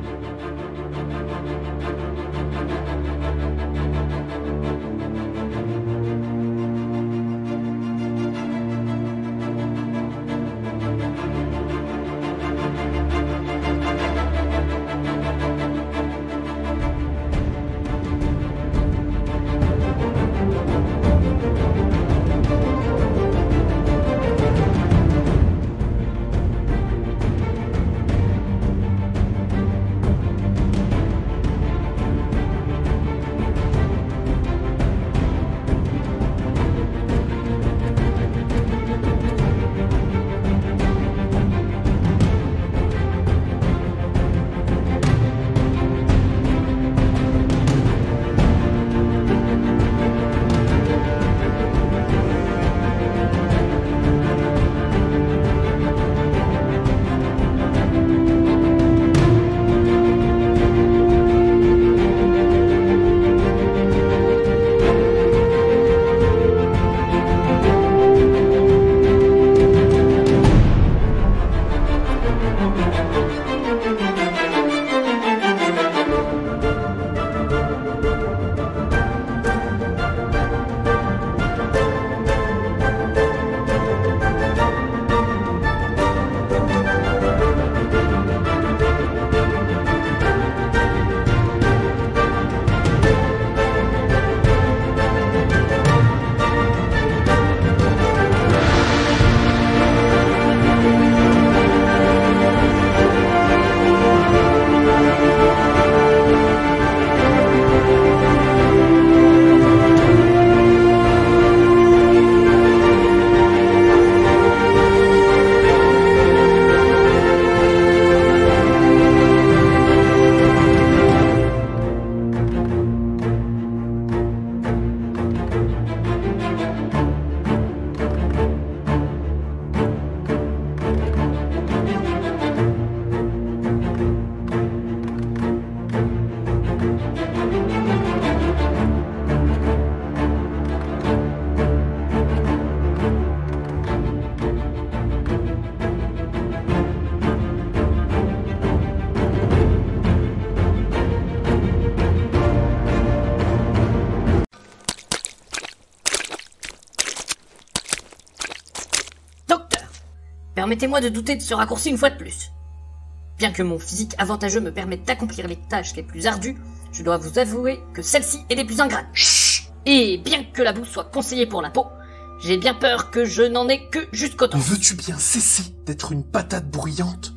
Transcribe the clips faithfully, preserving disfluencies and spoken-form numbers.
Permettez-moi de douter de ce raccourci une fois de plus. Bien que mon physique avantageux me permette d'accomplir les tâches les plus ardues, je dois vous avouer que celle-ci est des plus ingrates. Chut. Et bien que la boue soit conseillée pour la peau, j'ai bien peur que je n'en ai que jusqu'au temps. Veux-tu bien cesser d'être une patate bruyante?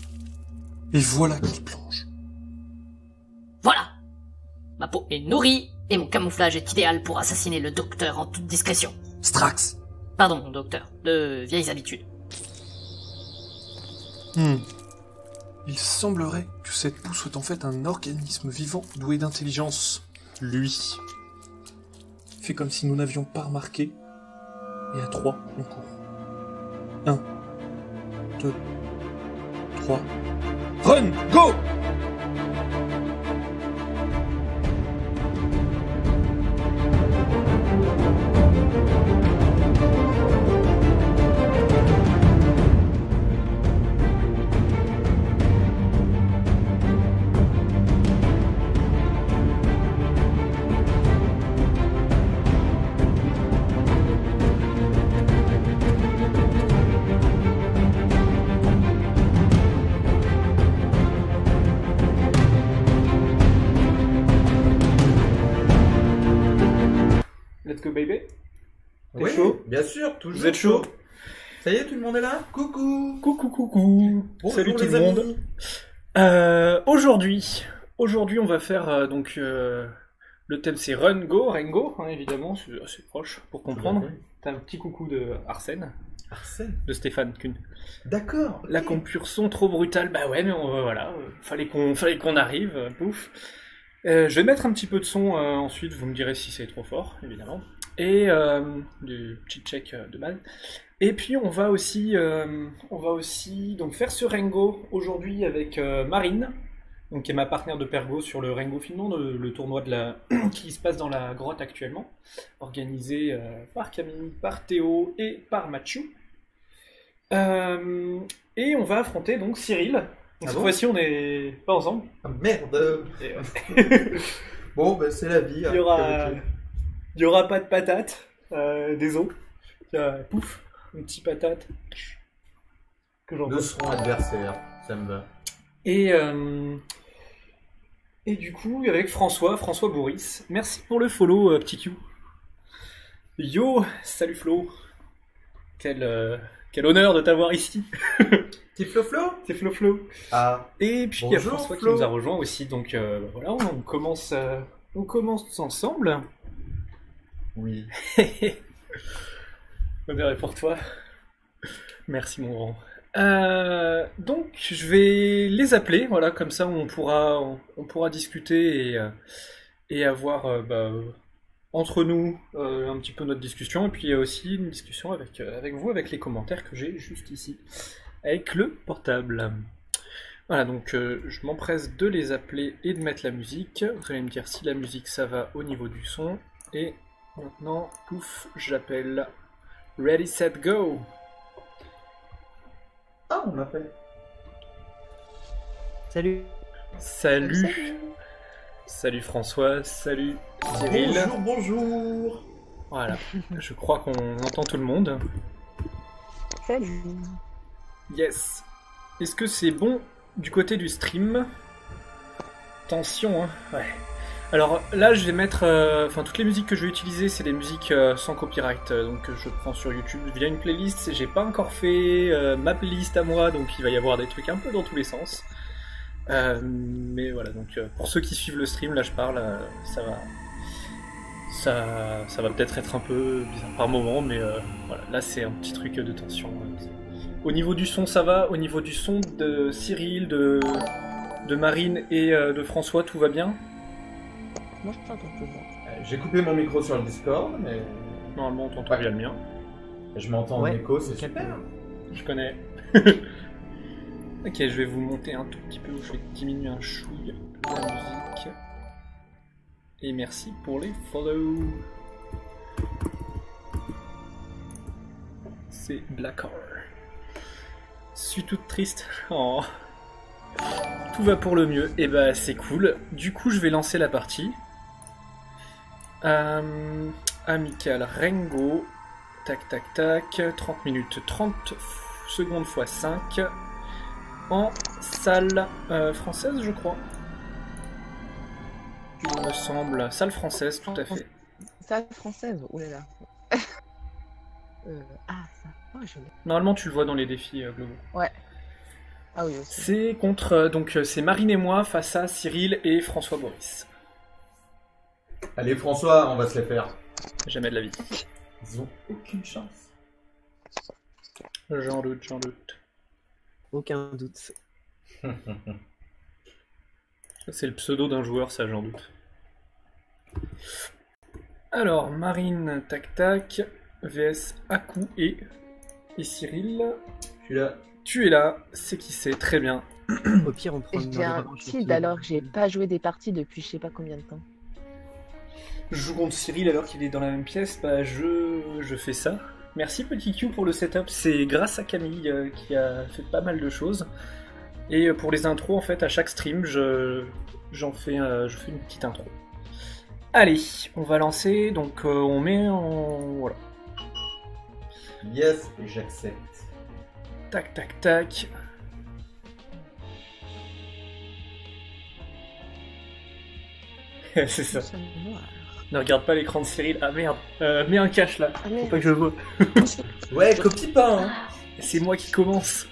Et voilà qu'il plonge. Voilà. Ma peau est nourrie, et mon camouflage est idéal pour assassiner le docteur en toute discrétion. Strax. Pardon, docteur, de vieilles habitudes. Hmm. Il semblerait que cette boue soit en fait un organisme vivant doué d'intelligence. Lui. Fait comme si nous n'avions pas remarqué. Et à trois, on court. Un. Deux. Trois. Run! Go! Let's go baby. T'es Oui, chaud? bien sûr, toujours. Vous êtes chaud? Ça y est, tout le monde est là? Coucou. Coucou coucou. Bonjour Salut tout les le monde. amis. Euh, aujourd'hui, aujourd'hui on va faire euh, donc euh, le thème c'est Run Go, Rengo, hein, évidemment, c'est assez proche pour comprendre. Tout à fait. T'as un petit coucou de Arsène, Arsène. de Stéphane Kuhn. D'accord. La ok. compulsion trop brutale, bah ouais, mais on, euh, voilà, euh, fallait qu'on fallait qu'on arrive, euh, pouf. Euh, je vais mettre un petit peu de son euh, ensuite, vous me direz si c'est trop fort, évidemment. Et euh, du petit check euh, de mal. Et puis on va aussi, euh, on va aussi donc faire ce Rengo aujourd'hui avec euh, Marine, donc qui est ma partenaire de Pergo sur le Rengo Finland, le, le tournoi de la qui se passe dans la grotte actuellement, organisé euh, par Camille, par Théo et par Mathieu. Euh, et on va affronter donc Cyril, Donc, Ah cette bon fois-ci, on n'est pas ensemble. Ah, merde. Et, ouais. Bon, bah, c'est la vie. hein. Il y aura, Ok. il y aura pas de patates, euh, des os. Euh, pouf, un petit patate que j'en Nous serons adversaires. Ça me va. Et, euh, et du coup, avec François, François Bourris. Merci pour le follow, euh, petit Q. Yo, salut Flo. Quel, euh, quel honneur de t'avoir ici. Petit Flo Flo. C'est Flo Flo. Ah. Et puis il y a Bonjour, François qui Flo. nous a rejoint aussi. Donc euh, bah, voilà, on commence, euh, on commence tous ensemble. Oui. Honneur est pour toi. Merci mon grand. Euh, donc je vais les appeler, voilà, comme ça on pourra, on, on pourra discuter et, euh, et avoir euh, bah, euh, entre nous euh, un petit peu notre discussion, et puis il y a aussi une discussion avec, euh, avec vous, avec les commentaires que j'ai juste ici, avec le portable. Voilà, donc euh, je m'empresse de les appeler et de mettre la musique. Vous allez me dire si la musique ça va au niveau du son. Et maintenant, pouf, j'appelle Ready, Set, Go. Ah, on m'appelle. Salut. Salut. Salut François, salut Cyril. Bonjour, bonjour. Voilà, je crois qu'on entend tout le monde. Salut. Yes. Est-ce que c'est bon du côté du stream? Attention, hein. Ouais. Alors là, je vais mettre... euh, Enfin, toutes les musiques que je vais utiliser, c'est des musiques euh, sans copyright. euh, donc je prends sur YouTube via une playlist. J'ai pas encore fait euh, ma playlist à moi, donc il va y avoir des trucs un peu dans tous les sens. Euh, mais voilà, donc euh, pour ceux qui suivent le stream, là je parle, euh, ça va... Ça, ça va peut-être être un peu bizarre par moment, mais euh, voilà, là c'est un petit truc de tension. Au niveau du son, ça va. Au niveau du son de Cyril, de, de Marine et euh, de François, tout va bien? Moi, je t'entends toujours. Euh, J'ai coupé mon micro sur le Discord, mais Normalement, on t'entend Ouais. bien le mien. je m'entends en Ouais, écho, c'est nickel. super. Je connais. Ok, je vais vous monter un tout petit peu, je vais diminuer un chouille la musique. Et merci pour les follow. C'est Blackheart. Je suis toute triste. Oh. Tout va pour le mieux. Et bah c'est cool. Du coup je vais lancer la partie. Euh, Amical Rengo. Tac tac tac. trente minutes trente secondes fois cinq. En salle euh, française je crois. Il me semble. Salle française tout à fait. Salle française, oh là là. euh, ah, ça. Oh, je l'ai. Normalement tu le vois dans les défis euh, globaux. Ah oui, aussi. C'est contre, euh, donc euh, c'est Marine et moi face à Cyril et François Boris. Allez, François, on va se les faire. Jamais de la vie. Ils ont aucune chance. J'en doute, j'en doute. Aucun doute. Ça, c'est le pseudo d'un joueur, ça j'en doute. Alors, Marine, tac tac, V S Aku et, et Cyril. Je suis là. Tu es là, c'est qui c'est, très bien. Au pire, on prend une J'ai heure de un revanche sur tilt qui- alors que j'ai pas joué des parties depuis je sais pas combien de temps. Je joue contre Cyril alors qu'il est dans la même pièce, bah je, je fais ça. Merci Petit Q pour le setup, c'est grâce à Camille euh, qui a fait pas mal de choses. Et euh, pour les intros, en fait, à chaque stream, je, j'en fais, euh, je fais une petite intro. Allez, on va lancer, donc euh, on met en... Voilà. Yes, et j'accepte. Tac, tac, tac. C'est ça. Ça me voit. Ne regarde pas l'écran de Cyril. Ah merde, euh, mets un cache là, Ah, faut merde. pas que je le vois. Ouais, copie pas, hein. C'est moi qui commence.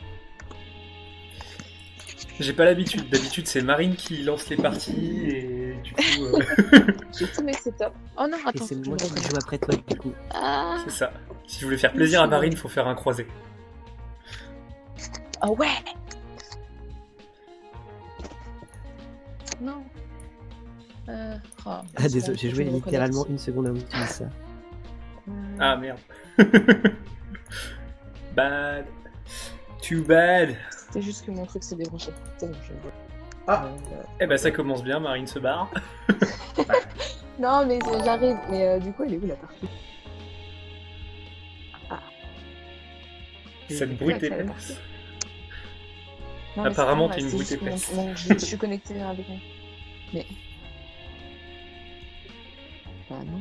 J'ai pas l'habitude. D'habitude, c'est Marine qui lance les parties et du coup, euh, J'ai tous mes setups. Oh non, Et attends, c'est je moi me qui reconnais. joue après toi, du coup. Ah, c'est ça. Si je voulais faire plaisir à Marine, faut faire un croisé. oh ouais. Non. Euh, oh, Ah, désolé, j'ai je joué me reconnecte. littéralement une seconde avant que tu dises ça. Euh, Ah merde. Bad. Too bad. C'est juste que mon truc s'est débranché. C'est bon, je le vois. Ah. Euh, Eh ben ça commence bien, Marine se barre. Non, mais euh, j'arrive. Mais euh, du coup, elle est où la partie? Cette bruit Ouais, ça est va. Non, mais Apparemment, c'est t'es une pas brute grave, c'est épaisse. juste mon- mon- Je je suis connectée avec moi. Mais. Bah non.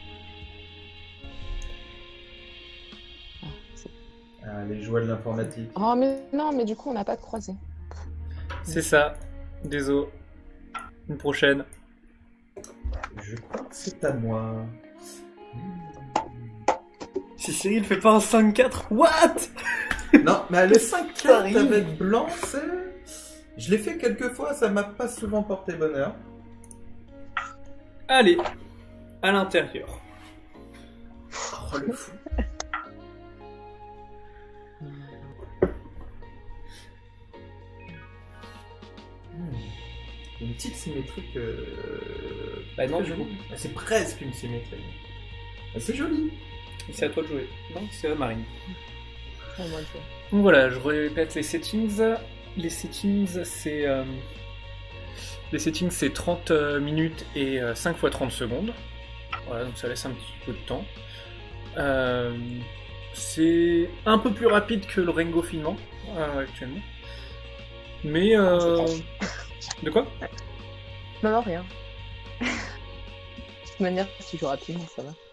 Ah, c'est- Ah, les jouets de l'informatique. oh, mais non, mais du coup, on n'a pas de croisée. C'est ça. Désolé. Une prochaine. Je crois que c'est à moi. Si Cyril fait pas un cinq quatre, what? Non, mais le cinq quatre arrive. avec blanc, c'est... Je l'ai fait quelques fois, ça m'a pas souvent porté bonheur. Allez, à l'intérieur. Oh, le fou. Hmm. Une petite symétrie que... Bah non, très du jolie. coup. Ah, c'est presque une symétrie. Ah, c'est joli. C'est à toi de jouer. Non, c'est à Marine. Oh, moi, je- Donc voilà, je répète les settings. Les settings, c'est... euh, Les settings, c'est trente minutes et euh, cinq fois trente secondes. Voilà, donc ça laisse un petit peu de temps. Euh, c'est un peu plus rapide que le Rengo filmant, euh, actuellement. Mais... euh, De quoi? Non, non, rien. De toute manière, si je joue rapidement, ça va.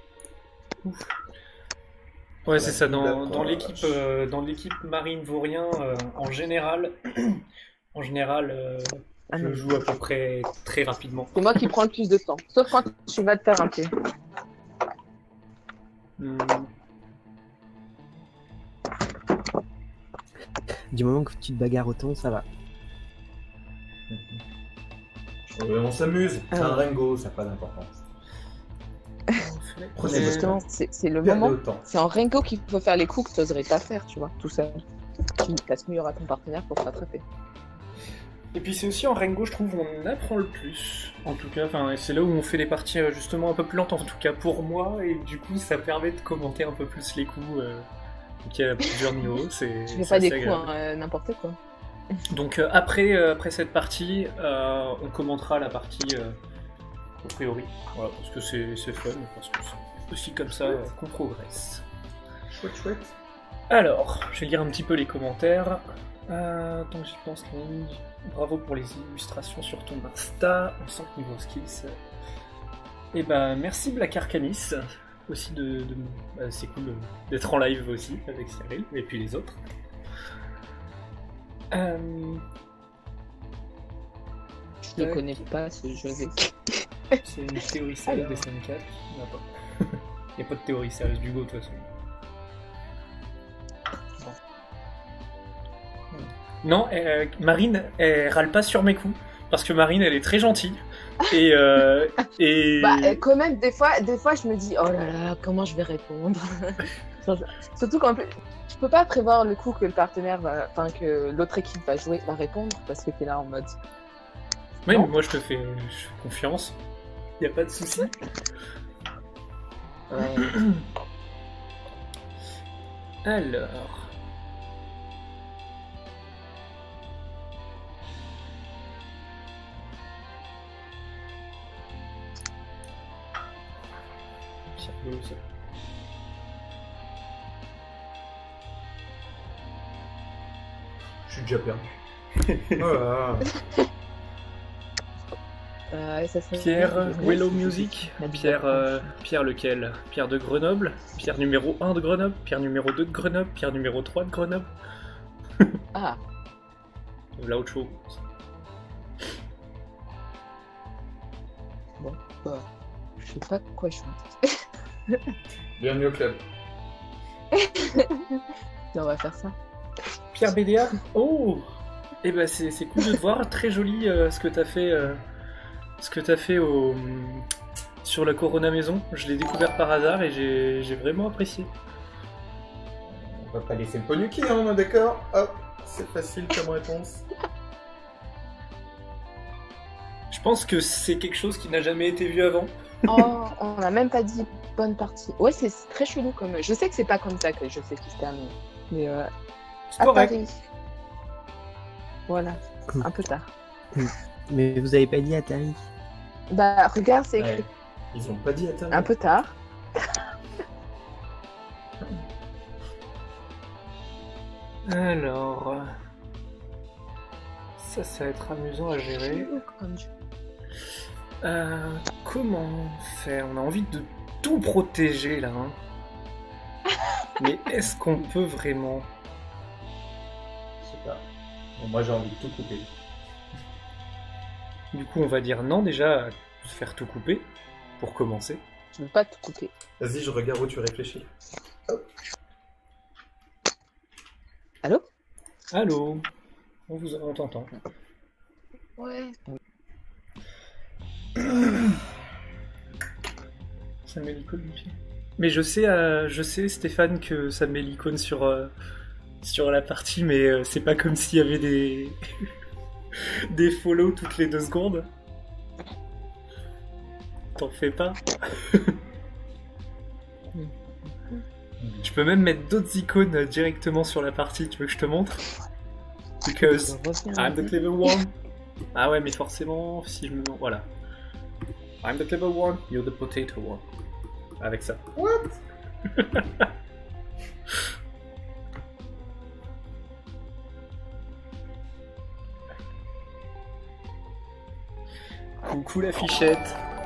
Ouais, c'est ça. Dans, D'accord. dans l'équipe, euh, dans l'équipe Marine Vaurien, euh, en général, en général, euh, Ah je non. joue à peu près très rapidement. C'est moi qui prends le plus de temps. Sauf quand tu vas te faire un pied. Hmm. Du moment que tu te bagarres autant, ça va. Euh, on s'amuse. C'est Ah. un Rengo, ça n'a pas d'importance. Prenez C'est votre justement, temps. c'est c'est le Perdez moment. autant. C'est en Rengo qu'il faut faire les coups que tu n'oserais pas faire, tu vois, tout seul. Tu passes mieux à ton partenaire pour te rattraper. Et puis c'est aussi en Rengo, je trouve, où on apprend le plus. En tout cas, enfin, c'est là où on fait les parties euh, justement un peu plus lentes, en tout cas pour moi, et du coup, ça permet de commenter un peu plus les coups. Euh, donc il y a plusieurs niveaux. C'est. Tu fais c'est pas des assez coups, agréable. hein, euh, n'importe quoi. Donc euh, après, euh, après cette partie, euh, on commentera la partie euh, a priori. Voilà, parce que c'est c'est fun, parce que c'est aussi comme ça euh, qu'on progresse. Chouette, chouette. Alors, je vais lire un petit peu les commentaires. Euh, tant que j'y pense, Camille, bravo pour les illustrations sur ton Insta. On sent que niveau skills. Et ben, merci Black Arcanis. Aussi de. de- bah, c'est cool de- d'être en live aussi avec Cyril et puis les autres. Euh, Je ne Ouais. connais pas ce jeu. C'est une théorie sérieuse des cinq quatre. Il n'y a pas. Il n'y a pas de théorie sérieuse du Go de toute façon. Non, euh, Marine, elle râle pas sur mes coups. Parce que Marine, elle est très gentille. Et. Euh, et... Bah, euh, quand même, des fois, des fois, je me dis, oh là là, comment je vais répondre. Surtout qu'en plus, je peux pas prévoir le coup que le partenaire va, enfin que l'autre équipe va jouer, va répondre, parce que t'es là en mode. Oui, Non. mais moi je te fais, je fais confiance. Y a pas de souci. Ouais. Alors. C'est rigolo, ça. Je suis déjà perdu. Voilà. Euh, ouais, ça serait- Pierre Ouais. Willow Music. La Pierre, euh, Pierre lequel? Pierre de Grenoble. Pierre numéro un de Grenoble. Pierre numéro deux de Grenoble. Pierre numéro trois de Grenoble. Ah, Ou là autre chose. bah, je sais pas quoi je chante. Bienvenue au club. On va faire ça. Pierre B D A. Oh. Eh ben c'est c'est cool de te voir. Très joli euh, ce que t'as fait. euh, ce que t'as fait au sur la Corona Maison. Je l'ai découvert par hasard et j'ai j'ai vraiment apprécié. On va pas laisser le Ponyuki, hein, on est d'accord. Hop, c'est facile comme réponse. Je pense que c'est quelque chose qui n'a jamais été vu avant. Oh, on n'a même pas dit bonne partie. Ouais, c'est c'est très chelou comme. Je sais que c'est pas comme ça que je sais qui se termine. Mais euh, C'est à correct. Paris. Voilà, un peu tard. Mais vous avez pas dit Atari. Bah, regarde, c'est écrit Ouais. Ils ont pas dit Atari. un peu tard. Alors. Ça, ça va être amusant à gérer. Comme Dieu. Euh, comment faire? On a envie de tout protéger là. Hein. Mais est-ce qu'on peut vraiment? Je sais pas. Bon, moi j'ai envie de tout couper. Du coup, on va dire non déjà à se faire tout couper pour commencer. Je veux pas te couper. Vas-y, je regarde où tu réfléchis. Hop. Allô? Allô? On vous on t'entend. Ouais. Ça met l'icône du pied. Mais je sais, euh, je sais Stéphane que ça met l'icône sur euh, sur la partie, mais euh, c'est pas comme s'il y avait des des follow toutes les deux secondes. T'en fais pas. Je peux même mettre d'autres icônes directement sur la partie. Tu veux que je te montre? Because I'm the clever one. Ah ouais, mais forcément, si je me mets... Voilà. I'm the clever one, you're the potato one. Avec ça. What? Coucou la fichette.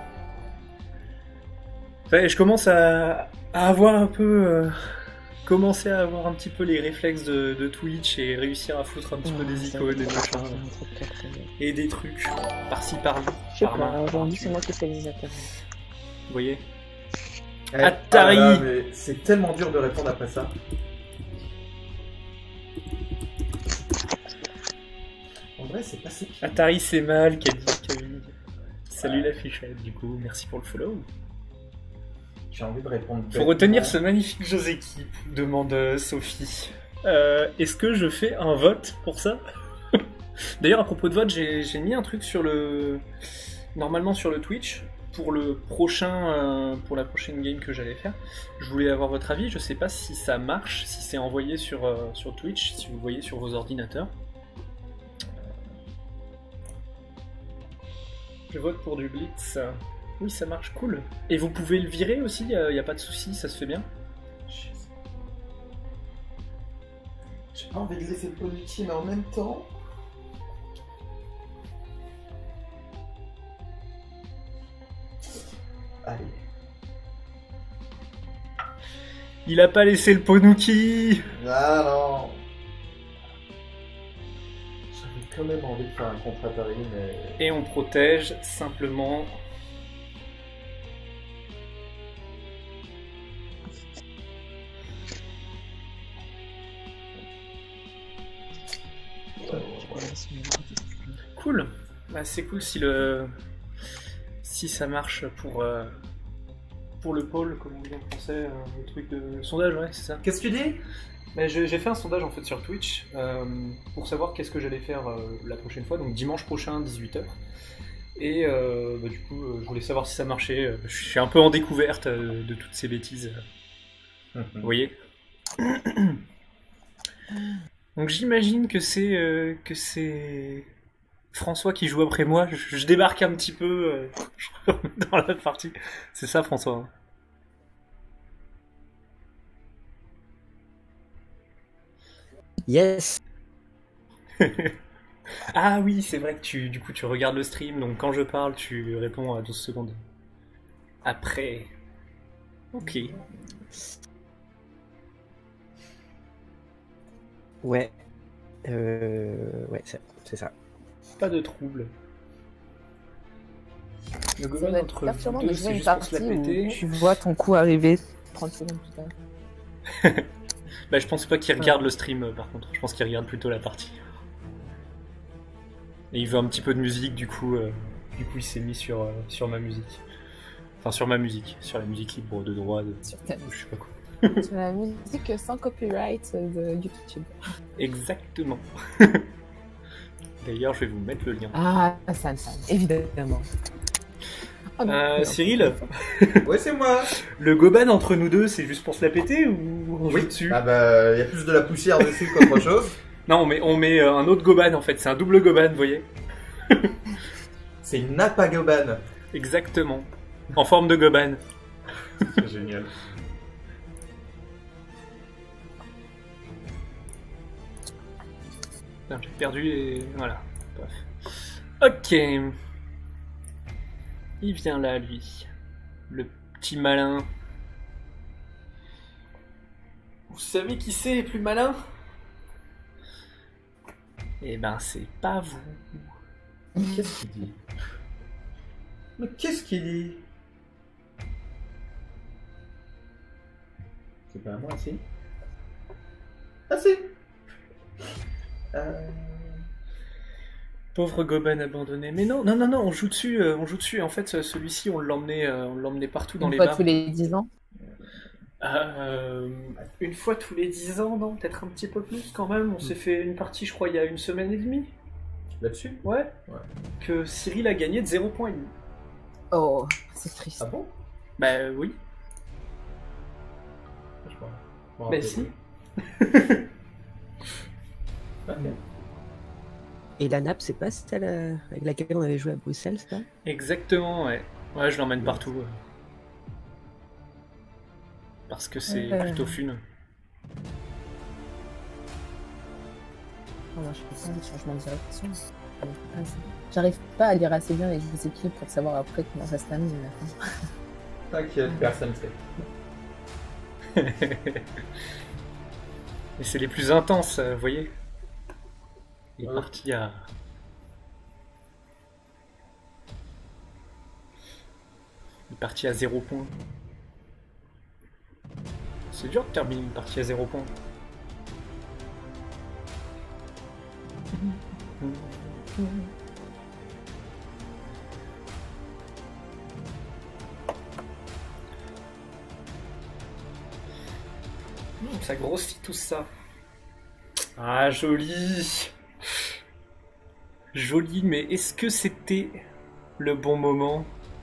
Ouais, je commence à, à avoir un peu... Euh, commencer à avoir un petit peu les réflexes de, de Twitch et réussir à foutre un petit peu des icônes et machin. Et des trucs par-ci par-là. Je sais par pas, main. aujourd'hui c'est moi qui fais les appels. Vous voyez? Eh, Atari. ah là, mais c'est tellement dur de répondre après ça. En vrai, c'est pas si pire. Atari c'est mal, qu'a dit Camille. Salut la fichette, du coup, merci pour le follow. J'ai envie de répondre. Faut retenir ce magnifique jeu d'équipe, demande euh, Sophie. Euh, Est-ce que je fais un vote pour ça? D'ailleurs, à propos de vote, j'ai j'ai mis un truc sur le... Normalement sur le Twitch, pour le prochain, euh, pour la prochaine game que j'allais faire. Je voulais avoir votre avis, je sais pas si ça marche, si c'est envoyé sur, euh, sur Twitch, si vous le voyez sur vos ordinateurs. Je vote pour du Blitz. Oui, ça marche, cool. Et vous pouvez le virer aussi, il n'y a pas de souci, ça se fait bien. J'ai pas envie de laisser le Ponyki, mais en même temps... Allez. Il a pas laissé le Ponuki. Ah non. J'avais quand même envie de faire un contre Atari, mais... Et on protège simplement... Cool. Bah, c'est cool si le si ça marche pour euh... pour le pôle, comme on dit en français, euh, le truc de sondage, ouais, c'est ça. Qu'est-ce que tu dis? Bah, j'ai fait un sondage en fait sur Twitch euh, pour savoir qu'est-ce que j'allais faire euh, la prochaine fois, donc dimanche prochain dix-huit heures. Et euh, bah, du coup, euh, je voulais savoir si ça marchait. Je suis un peu en découverte euh, de toutes ces bêtises. Vous voyez? Donc j'imagine que c'est euh, que c'est François qui joue après moi. Je, je débarque un petit peu euh, dans la partie. C'est ça, François? Yes. Ah oui, c'est vrai que tu du coup tu regardes le stream, donc quand je parle, tu réponds à douze secondes après. Ok. Ouais. Euh... Ouais, c'est ça. Pas de trouble. Le Ça gobain va être entre perturbant vous de deux, jouer c'est une juste pour se partie la péter. où tu vois ton coup arriver trente secondes plus tard. Bah, je pense pas qu'il regarde le stream euh, par contre. Je pense qu'il regarde plutôt la partie. Et il veut un petit peu de musique, du coup, euh, du coup il s'est mis sur, euh, sur ma musique. Enfin, sur ma musique, sur la musique libre de droit, de... Sur ta je sais pas quoi. Sur la musique sans copyright de YouTube. Exactement. D'ailleurs, je vais vous mettre le lien. Ah, ça me semble, évidemment. Oh non, Euh, non. Cyril, Ouais, c'est moi. le goban entre nous deux, c'est juste pour se la péter ou on joue Oui. dessus? Ah bah, il y a plus de la poussière dessus qu'autre chose. Non, on met, on met euh, un autre goban en fait, c'est un double goban, vous voyez? C'est une nappe à goban. Exactement. En forme de goban. C'est génial. Putain, j'ai perdu et voilà. paf. Ok. Il vient là, lui. Le petit malin. Vous savez qui c'est, plus malin? Eh ben, c'est pas vous. Qu'est-ce qu'il dit? Mais qu'est-ce qu'il dit? C'est pas à moi, si? Ah si! Euh... Pauvre Goben abandonné. Mais non, non, non, non, on joue dessus, euh, on joue dessus. En fait, celui-ci, on l'emmenait, euh, on l'emmenait partout dans Une les fois bars. tous les dix ans. Euh, une fois tous les dix ans, non? Peut-être un petit peu plus quand même. On s'est fait une partie, je crois, il y a une semaine et demie. Là-dessus? Ouais. Ouais. Que Cyril a gagné de zéro point et demi. Oh, c'est triste. Ah bon? Bah oui. Je crois. Bon, Bah après, si. Ok. Et la nappe, c'est pas celle euh, avec laquelle on avait joué à Bruxelles, ça? Exactement, ouais. Ouais, je l'emmène partout. ouais. Parce que c'est Ouais. plutôt fun. Oh, moi, je fais pas de changement de direction. J'arrive pas à lire assez bien les équipes pour savoir après comment ça se termine à la fin. T'inquiète, personne sait. Et c'est les plus intenses, euh, vous voyez. Il est Ouais. parti à... Il est parti à zéro point. C'est dur de terminer une partie à zéro point. Mmh, ça grossit tout ça. Ah, joli. Joli, mais est-ce que c'était le bon moment?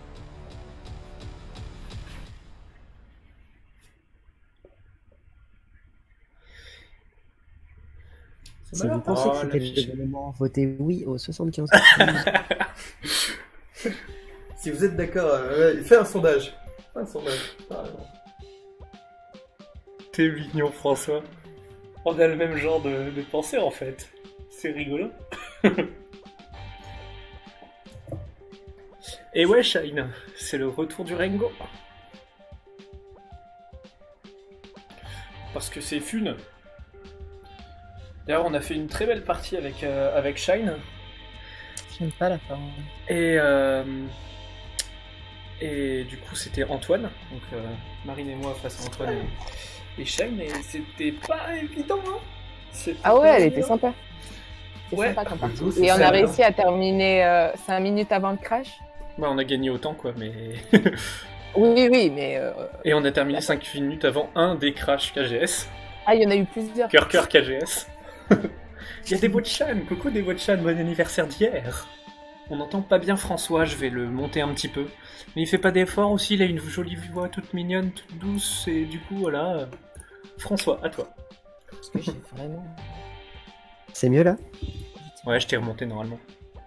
Si vous pensez Oh, que c'était la fiche. le moment, votez oui au soixante-quinze. Si vous êtes d'accord, euh, ouais, fais un sondage. Fais un sondage. T'as raison. T'es mignon, François. On a le même genre de, de pensée, en fait. C'est rigolo. Et ouais, Shine, c'est le retour du Rengo. Parce que c'est fun. D'ailleurs, on a fait une très belle partie avec, euh, avec Shine. J'aime pas la fin. Et, euh, et du coup, c'était Antoine. Donc, euh, Marine et moi face à Antoine et, et Shine. Et c'était pas évident, hein. C'était Ah ouais, pas elle était évident. sympa. C'était Ouais. sympa comme partie. coup, c'est Et on ça, a hein. réussi à terminer cinq minutes avant le crash. Bah, on a gagné autant, quoi, mais. Oui, oui, mais... euh, Et on a terminé cinq minutes avant un des crashs K G S. Ah, il y en a eu plusieurs. Cœur cœur K G S. Il y a des Watchan, coucou des Watchan, bon anniversaire d'hier. On n'entend pas bien François, je vais le monter un petit peu. Mais il fait pas d'effort aussi, il a une jolie voix toute mignonne, toute douce, et du coup voilà. euh, François, à toi. Parce que j'ai vraiment... C'est mieux là? Ouais, je t'ai remonté normalement.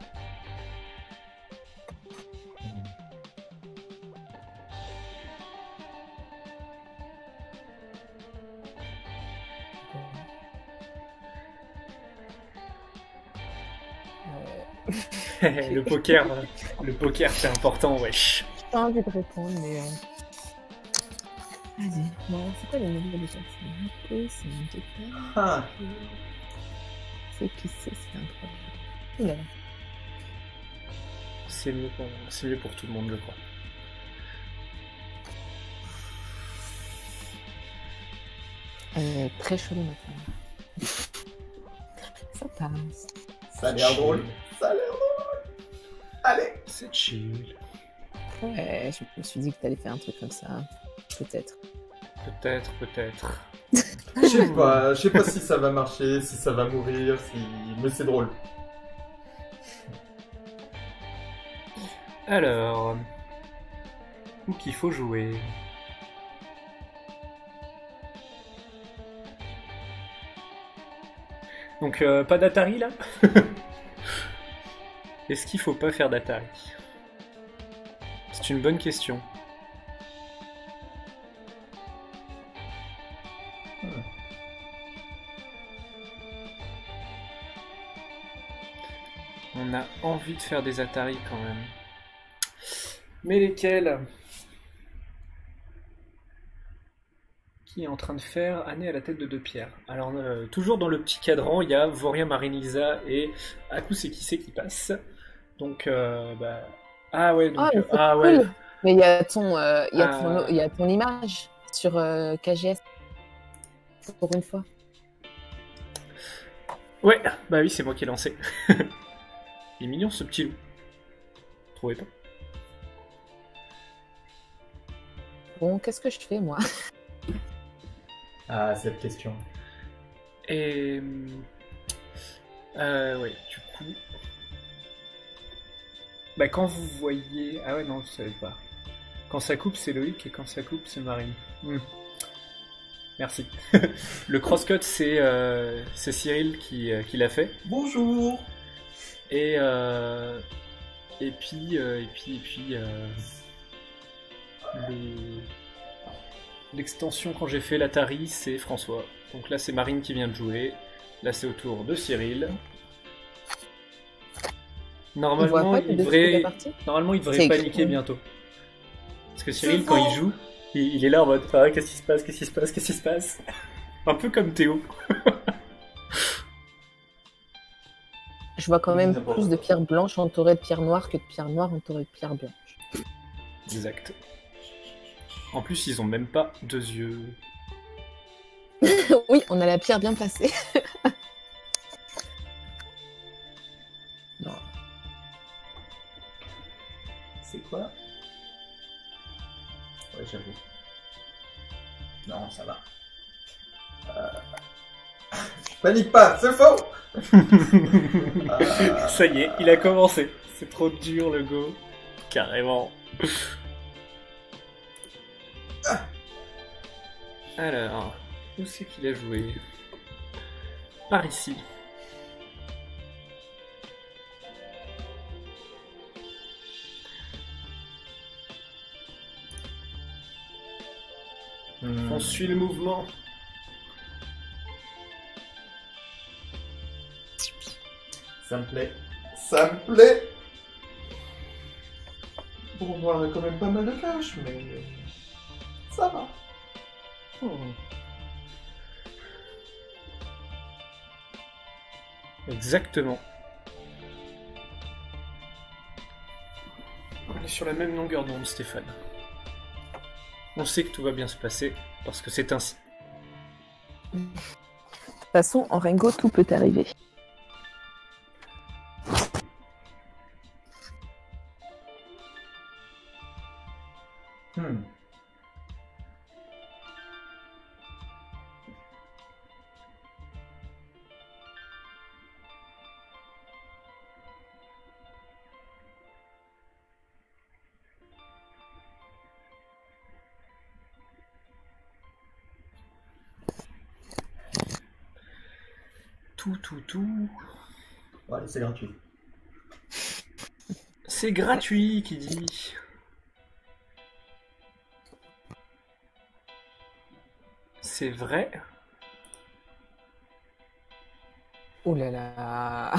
le poker, euh, le poker c'est important, wesh. J'ai pas envie de répondre, mais... euh, Vas-y. Bon, c'est quoi les nouvelles déjà? C'est un peu, c'est un détail. Ah, C'est qui c'est, c'est incroyable. Oula. C'est mieux, pour... c'est mieux pour tout le monde, je crois. Elle est très chelou maintenant. Ça passe. ça a l'air drôle. Ça a l'air drôle. Allez. C'est chill. Ouais, je me suis dit que t'allais faire un truc comme ça. Peut-être. Peut-être, peut-être. Je sais pas, je sais pas si ça va marcher, si ça va mourir, si... mais c'est drôle. Alors, où qu'il faut jouer? Donc euh, pas d'Atari là? Est-ce qu'il faut pas faire d'Atari? C'est une bonne question. On a envie de faire des Atari quand même. Mais lesquels? Qui est en train de faire Année à la tête de deux pierres. Alors, euh, toujours dans le petit cadran, il y a Voria Marinisa et Aku c'est qui c'est qui passe. Donc, euh, bah... Ah ouais, donc... Ah, mais euh, c'est ah cool. ouais. Mais il y a ton, euh, il y a Ah. ton, il y a ton image sur euh, K G S. Pour une fois. Ouais, bah oui, c'est moi qui ai lancé. Il est mignon ce petit loup. Trouvez pas? Bon, qu'est-ce que je fais, moi? Ah, cette question. Et... Euh, ouais, du coup... Bah quand vous voyez... Ah ouais, non, je savais pas. Quand ça coupe, c'est Loïc, et quand ça coupe, c'est Marine. Hmm. Merci. Le crosscut, c'est euh, c'est Cyril qui, euh, qui l'a fait. Bonjour. Et, euh, et puis... euh, et puis... Et puis... euh, le... L'extension quand j'ai fait l'Atari, c'est François. Donc là, c'est Marine qui vient de jouer. Là, c'est au tour de Cyril. Normalement, voit pas il le devrait, dessus de la partie normalement, il devrait C'est paniquer écrit. bientôt. Parce que Cyril, C'est quand faux. il joue, il, il est là en mode ah, qu'est-ce qui se passe, qu'est-ce qui se passe, qu'est-ce qui se passe. Un peu comme Théo. Je vois quand même N'importe plus de quoi. pierres blanches entourées de pierres noires que de pierres noires entourées de pierres blanches. Exact. En plus, ils ont même pas deux yeux. Oui, on a la pierre bien placée. Non. C'est quoi? Ouais, j'avoue. Non, ça va. Euh... Je panique pas, c'est faux. Euh, Ça y est, il a commencé. C'est trop dur le go. Carrément. Alors, où c'est qu'il a joué? Par ici. hmm. On suit le mouvement. Ça me plaît. Ça me plaît. Bon, on aurait quand même pas mal de cash, mais ça va. Hmm. Exactement. On est sur la même longueur d'onde, Stéphane. On sait que tout va bien se passer, parce que c'est ainsi. De toute façon, en Rengo, tout peut arriver. Hmm. Tout, tout, tout. Bon, allez, c'est gratuit. C'est gratuit, qui dit. C'est vrai. Oh là là.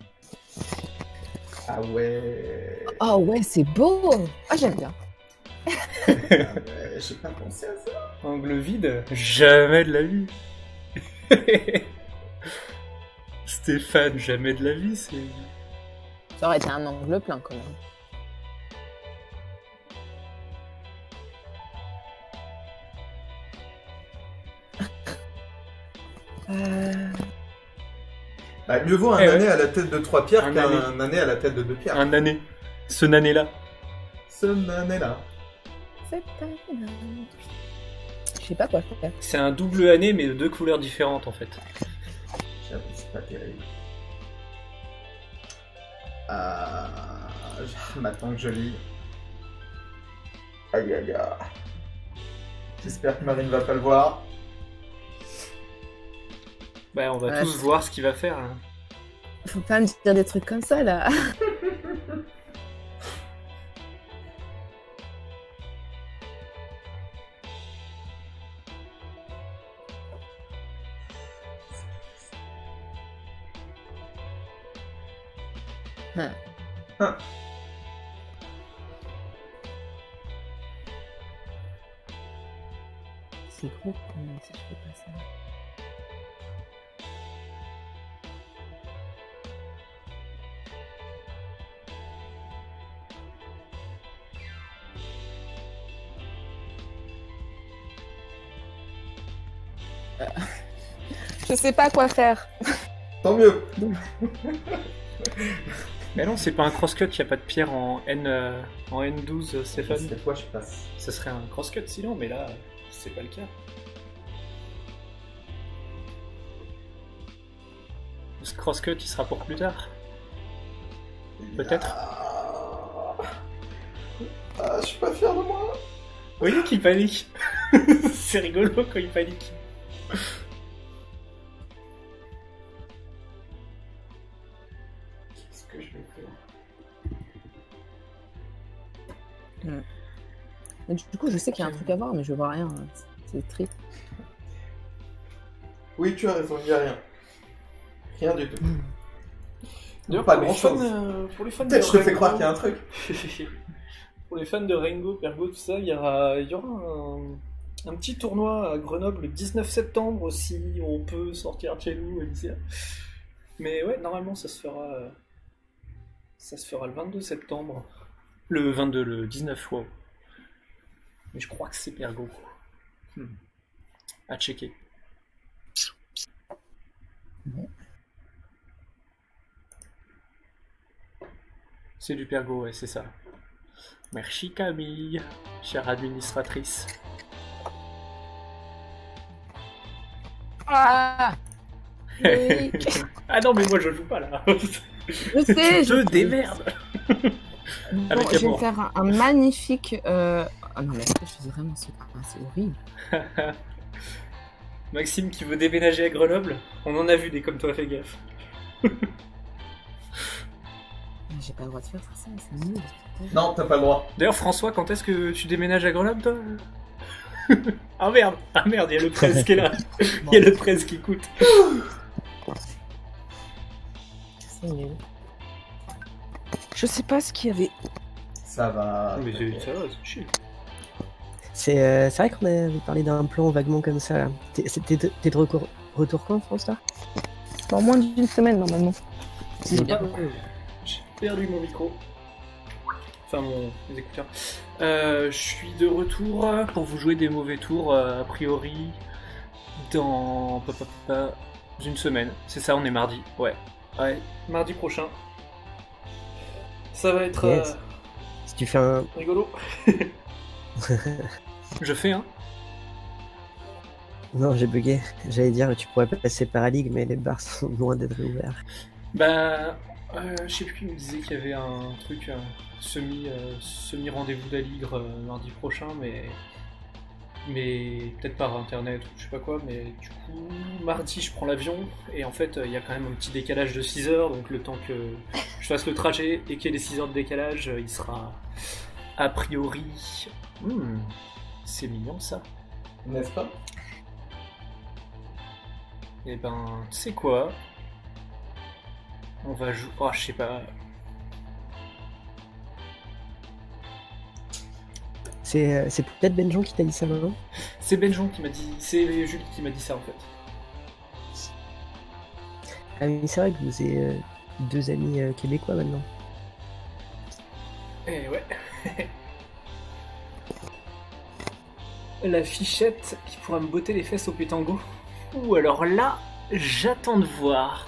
Ah ouais. Oh ouais, c'est beau. Ah, j'aime bien. Ah ouais, j'ai pas pensé à ça. Angle vide, jamais de la vie. Stéphane, jamais de la vie, c'est... Ça aurait été un angle plein quand même. Euh... Bah, mieux vaut un Eh ouais. année à la tête de trois pierres Un qu'un année. année à la tête de deux pierres. Un année. Ce nané-là. Ce année-là. C'est pas... Je sais pas quoi faire. C'est un double année, mais de deux couleurs différentes, en fait. J'avoue, c'est pas terrible. Ah, je- maintenant que je lis. Aïe aïe aïe. J'espère que Marine va pas le voir. Bah, on va Ouais, tous je- voir ce qu'il va faire, là. Faut pas me dire des trucs comme ça là. Hein. Hein. C'est gros quand même si je fais pas ça. Je sais pas quoi faire. Tant mieux. Mais non, c'est pas un crosscut, y a pas de pierre en N, euh, en N douze, euh, Stéphane. Cette fois, je passe. Ce serait un crosscut sinon, mais là, c'est pas le cas. Ce crosscut, il sera pour plus tard. Peut-être. Ah, ah, je suis pas fier de moi. Vous voyez qu'il panique. C'est rigolo quand il panique. Qu'est-ce que je vais faire? Mais du coup, je sais qu'il y a un truc à voir, mais je vois rien. C'est triste. Oui, tu as raison, il n'y a rien. Rien du tout. D'ailleurs, Pas pour, les grand-chose. fans, euh, pour les fans de Peut-être je te fais Rengo- croire qu'il y a un truc. Pour les fans de Rengo, Pergo, tout ça, il y aura, il y aura un, un petit tournoi à Grenoble le dix-neuf septembre si on peut sortir de chez nous, Alicia. Mais ouais, normalement ça se fera, euh, ça se fera le vingt-deux septembre. Le vingt-deux, le dix-neuf, wow. Mais je crois que c'est Pergo. Hmm. À checker. C'est du Pergo, ouais, c'est ça. Merci Camille, chère administratrice. Ah oui. Ah non, mais moi je joue pas là. Je sais, Tu je te démerdes. Bon, Avec je vais amour. faire un, un magnifique. Euh... Ah non, mais est-ce que je faisais vraiment ce ah, c'est horrible. Maxime qui veut déménager à Grenoble, on en a vu des comme toi, fais gaffe. J'ai pas le droit de faire ça, c'est nul. Non, t'as pas le droit. D'ailleurs, François, quand est-ce que tu déménages à Grenoble, toi? Ah merde, ah merde, il y a le presse qui est là. Il y a le presse qui coûte. C'est nul. Je sais pas ce qu'il y avait. Ça va. Mais c'est- ça va, c'est chill. C'est euh, c'est vrai qu'on avait parlé d'un plan vaguement comme ça. là. T'es t'es de, t'es de recours- retour quand, François? Dans moins d'une semaine normalement. Ah, j'ai perdu mon micro. Enfin, mon mes écouteurs. Euh, je suis de retour pour vous jouer des mauvais tours, euh, a priori, dans pa, pa, pa, pa, une semaine. C'est ça, on est mardi. Ouais. Ouais, mardi prochain. Ça va être Yes. euh, Si tu fais un. rigolo. Je fais, hein. Non, j'ai bugué. J'allais dire, tu pourrais passer par la ligue, mais les bars sont loin d'être ouverts. Bah, euh, je sais plus qui me disait qu'il y avait un truc, un semi, euh, semi rendez-vous d'Aligre euh, mardi prochain, mais mais peut-être par internet ou je sais pas quoi. Mais du coup, mardi, je prends l'avion et en fait, il y a quand même un petit décalage de six heures, donc le temps que je fasse le trajet et qu'il y ait les six heures de décalage, euh, il sera a priori. Hmm, c'est mignon ça. N'est-ce pas? Et ben, tu sais quoi? On va jouer. Oh, je sais pas. C'est euh, c'est peut-être Benjon qui t'a dit ça, non? C'est Benjon qui m'a dit. C'est Julie qui m'a dit ça en fait. Ah oui, c'est vrai que vous êtes euh, deux amis euh, québécois maintenant. Eh ouais. La fichette qui pourra me botter les fesses au pétango. Ou alors là, j'attends de voir.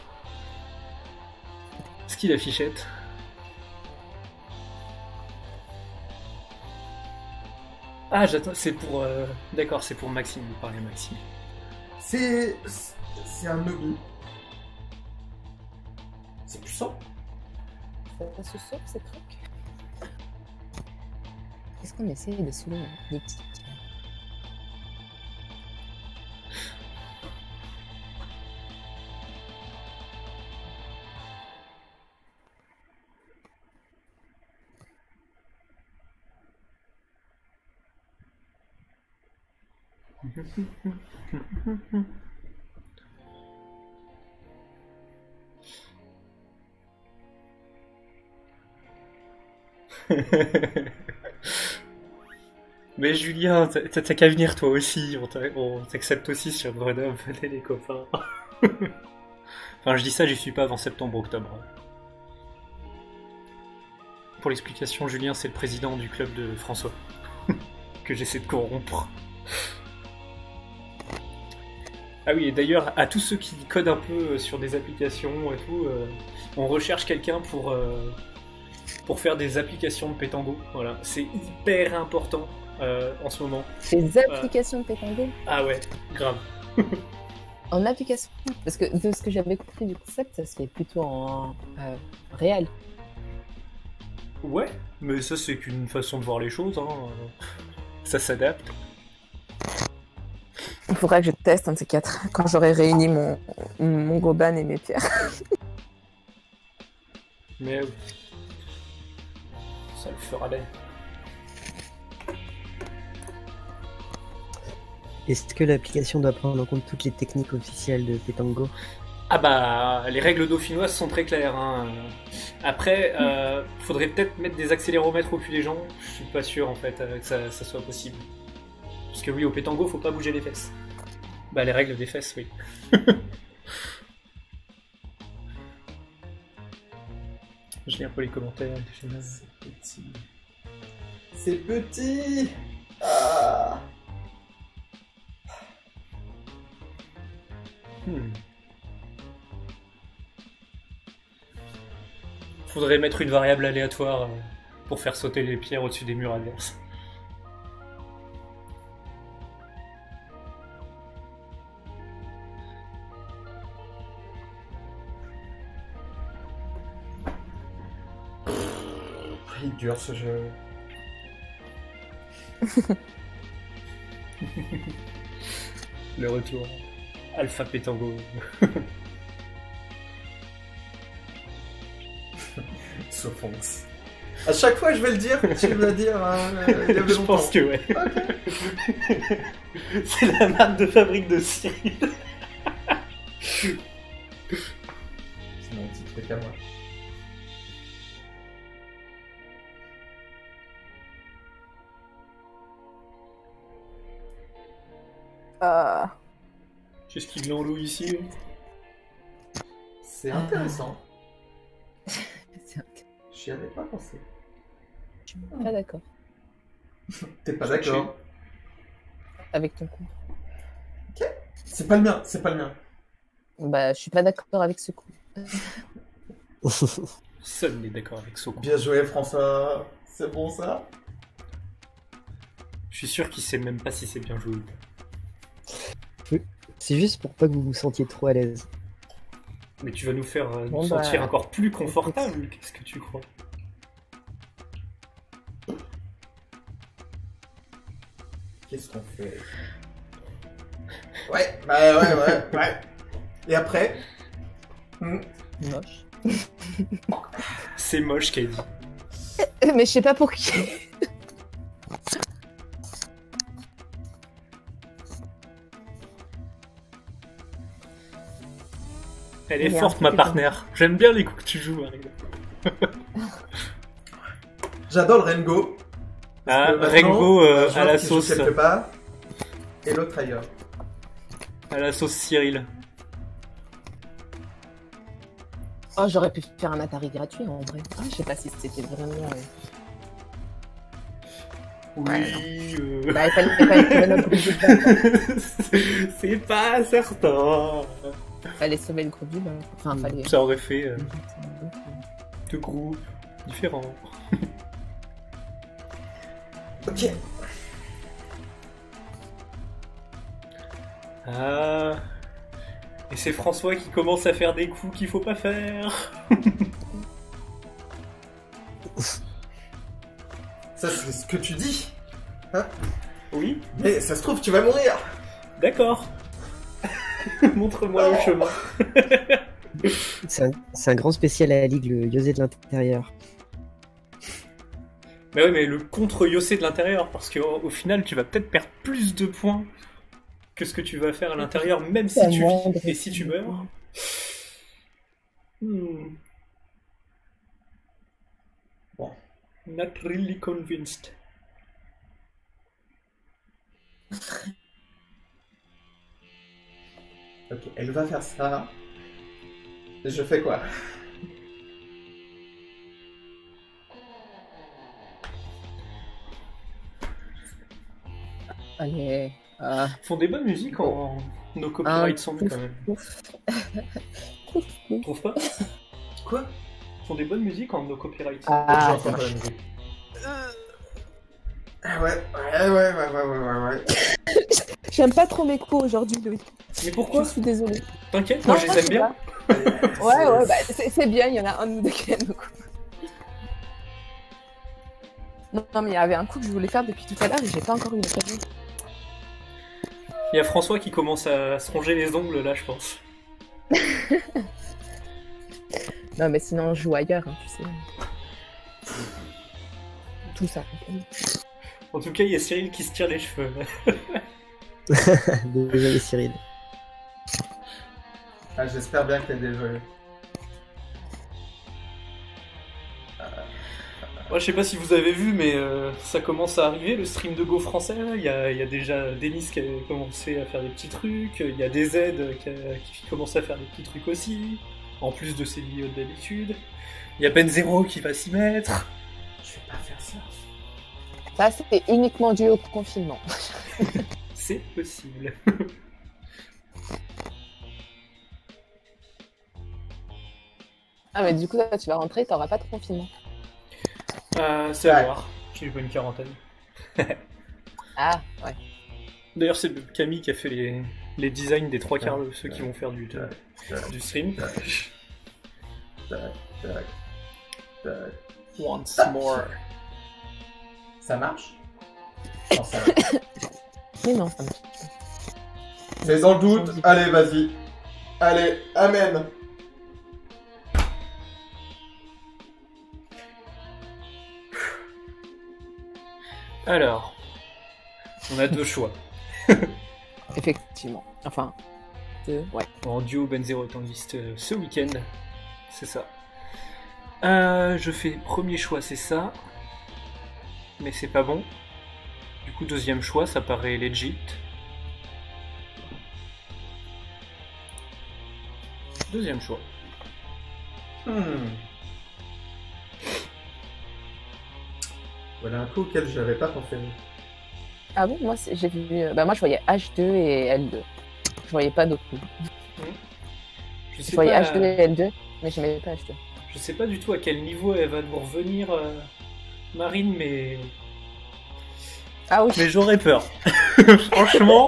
Ce qu'il a fichette. Ah, j'attends. C'est pour. euh, D'accord, c'est pour Maxime. Vous parlez à Maxime. C'est. C'est un nœud. C'est puissant. Ça se sauve ces trucs. Est-ce qu'on essaye de soulever des petites pierres? Mais Julien, t'as t'as qu'à venir toi aussi, on t'a- on t'accepte aussi sur Grenoble, venez les copains. Enfin, je dis ça, j'y suis pas avant septembre-octobre. Pour l'explication, Julien, c'est le président du club de François, que j'essaie de corrompre. Ah oui, et d'ailleurs, à tous ceux qui codent un peu sur des applications et tout, euh, on recherche quelqu'un pour, euh, pour faire des applications de Pétango. Voilà, c'est hyper important euh, en ce moment. Les applications de Pétango Ah ouais, grave. en application. Parce que de ce que j'avais compris du concept, ça se fait plutôt en euh, réel. Ouais, mais ça c'est qu'une façon de voir les choses, hein. Ça s'adapte. Il faudra que je teste un de ces quatre quand j'aurai réuni mon, mon goban et mes pierres. Mais oui. Ça le fera bien. Est-ce que l'application doit prendre en compte toutes les techniques officielles de Pétango? Ah bah, les règles dauphinoises sont très claires, hein. Après, euh, faudrait peut-être mettre des accéléromètres au cul des gens. Je suis pas sûr en fait euh, que ça, ça soit possible. Parce que oui, au pétango, faut pas bouger les fesses. Bah, les règles des fesses, oui. Je lis un peu les commentaires. C'est petit. C'est petit. Ah. Hmm. Faudrait mettre une variable aléatoire euh, pour faire sauter les pierres au-dessus des murs adverses. Il est dur ce jeu. Le retour. Alpha Pétango. Sophox. À chaque fois, je vais le dire, tu vas dire. Hein, euh, il y avait Je longtemps. pense que ouais. Ok. C'est la marque de fabrique de Cyril. C'est mon petit truc à moi. Euh... Qu'est-ce qu'il glandouille ici? C'est intéressant. C'est- J'y avais pas pensé. Je suis pas d'accord T'es pas d'accord? avec ton coup. C'est pas le mien, c'est pas le mien. Bah, je suis pas d'accord avec ce coup. Seul n'est d'accord avec Soko. Bien joué, François. C'est bon ça? Je suis sûr qu'il sait même pas si c'est bien joué. C'est juste pour pas que vous vous sentiez trop à l'aise. Mais tu vas nous faire euh, nous Bon, bah, sentir encore plus confortable. Qu'est-ce que tu crois? Qu'est-ce qu'on fait? Ouais, bah ouais, ouais, ouais. Et après? Hmm. Moche. C'est moche qu'elle dit. Mais je sais pas pour qui. Elle est Il y a un forte, truc ma qui partenaire. J'aime bien les coups que tu joues, Ariel. J'adore le Rengo. Ah, Parce que maintenant, Rengo euh, un joueur à la qui joue sauce, quelque part, et l'autre ailleurs. à la sauce Cyril. Oh, j'aurais pu faire un Atari gratuit en vrai. Ah, je sais pas si c'était vraiment. euh, Oui. euh, Bah, il fallait pas être le groupe du bas. c'est- C'est pas certain. Fallait sauver le groupe du bas. Enfin, fallait. Ça aurait fait euh, deux groupes différents. Ok. Ah. Et c'est François qui commence à faire des coups qu'il faut pas faire. Ça, c'est ce que tu dis. Hein? Oui, Mais ça se trouve, tu vas mourir. d'accord. Montre-moi le Oh. chemin. C'est un, c'est un grand spécial à la ligue, le Yosé de l'intérieur. Mais ouais, mais le contre Yossé de l'intérieur, parce qu'au au final, tu vas peut-être perdre plus de points que ce que tu vas faire à l'intérieur, même si C'est tu moindre. vis et si tu meurs. Hmm. Bon. Not really convinced. Ok, elle va faire ça. Je fais quoi? Allez. Euh... Ils font des bonnes musiques en no copyright sans quand même. Tu trouves pas? Quoi? Ils font des bonnes musiques en no copyright. Ah, J'entends pas la musique. Ah ouais, ouais, ouais, ouais, ouais, ouais, ouais. J'aime pas trop mes cours aujourd'hui, Louis. Mais pourquoi? Je suis désolée. T'inquiète, moi Non, je moi, les aime je sais bien. pas. Ouais, ouais, bah c'est c'est bien, il y en a un ou deux qui aiment beaucoup. Non, non, mais il y avait un coup que je voulais faire depuis tout à l'heure et j'ai pas encore eu l'occasion. Il y a François qui commence à se ronger les ongles là, je pense. Non, mais sinon, on joue ailleurs, hein, tu sais. Tout ça. En tout cas, il y a Cyril qui se tire les cheveux. Désolé Cyril. Ah, j'espère bien que t'es désolé. Moi, je sais pas si vous avez vu, mais euh, ça commence à arriver, le stream de Go français. Là. Il y a, il y a déjà Denis qui a commencé à faire des petits trucs, il y a D Z qui, a, qui commence à faire des petits trucs aussi, en plus de ses vidéos d'habitude. Il y a Ben Zero qui va s'y mettre. Je vais pas faire ça. Ça, c'était uniquement dû au confinement. C'est possible. Ah, mais du coup, là, tu vas rentrer, t'auras pas de confinement. Euh, c'est à Ouais. voir. J'ai eu pas une quarantaine. Ah, ouais. D'ailleurs, c'est Camille qui a fait les, les designs des trois quarts de ceux qui vont faire du, de- du stream. Tac, tac, tac. Once more. Ça marche? Non, ça marche. Mais non, ça marche. C'est dans le doute. Allez, vas-y. Allez, amen. Alors, on a deux choix. Effectivement. Enfin, deux, ouais. En duo, Benzero est en liste euh, ce week-end. C'est ça. Euh, je fais premier choix, c'est ça. Mais c'est pas bon. Du coup, deuxième choix, ça paraît legit. Deuxième choix. Hmm. Voilà un coup auquel je n'avais pas pensé. Ah bon, moi, c'est- j'ai vu. euh, Bah, moi, je voyais H deux et L deux. Je voyais pas d'autres coups. Je Je sais voyais pas, H deux et L deux, mais j'aimais pas H deux. je sais pas du tout à quel niveau elle va nous revenir, euh, Marine, mais Ah oui. mais j'aurais peur. Franchement.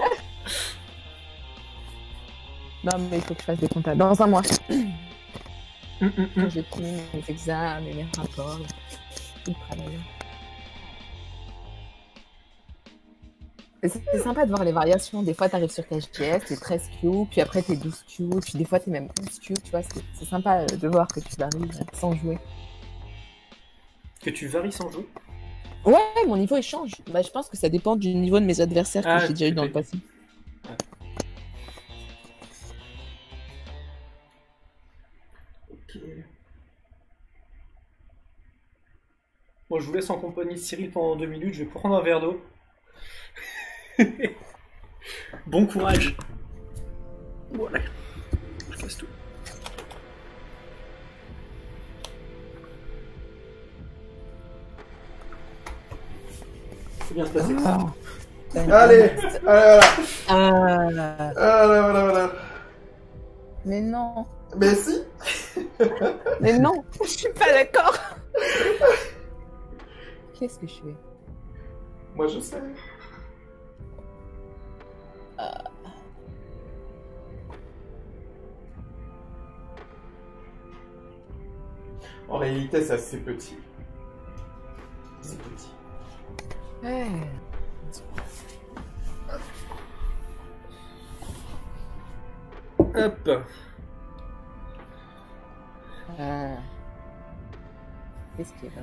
Non, mais il faut que je fasse des comptes dans un mois. Hum, hum, Quand hum. j'ai fini mes examens et mes rapports, tout le travail. Et C'est c'est sympa de voir les variations. Des fois, t'arrives sur ta H G S, t'es treize Q, puis après t'es douze Q, puis des fois t'es même onze Q, tu vois. C'est c'est sympa euh, de voir que tu varies euh, sans jouer. Que tu varies sans jouer. Ouais, mon niveau il change. Bah, je pense que ça dépend du niveau de mes adversaires Ah, que j'ai déjà eu dans le ok. passé. Ok. Bon, je vous laisse en compagnie de Cyril pendant deux minutes, je vais prendre un verre d'eau. Bon courage. Voilà. Je casse tout. C'est bien se passer. Ah. Allez, allez, voilà. Ah. Voilà, voilà, voilà. Mais non. Mais si. Mais non. Je suis pas d'accord. Qu'est-ce que je fais? Moi, je sais. En réalité, c'est assez petit. C'est petit. Ouais. Hop. Ah. Qu'est-ce qu'il y a?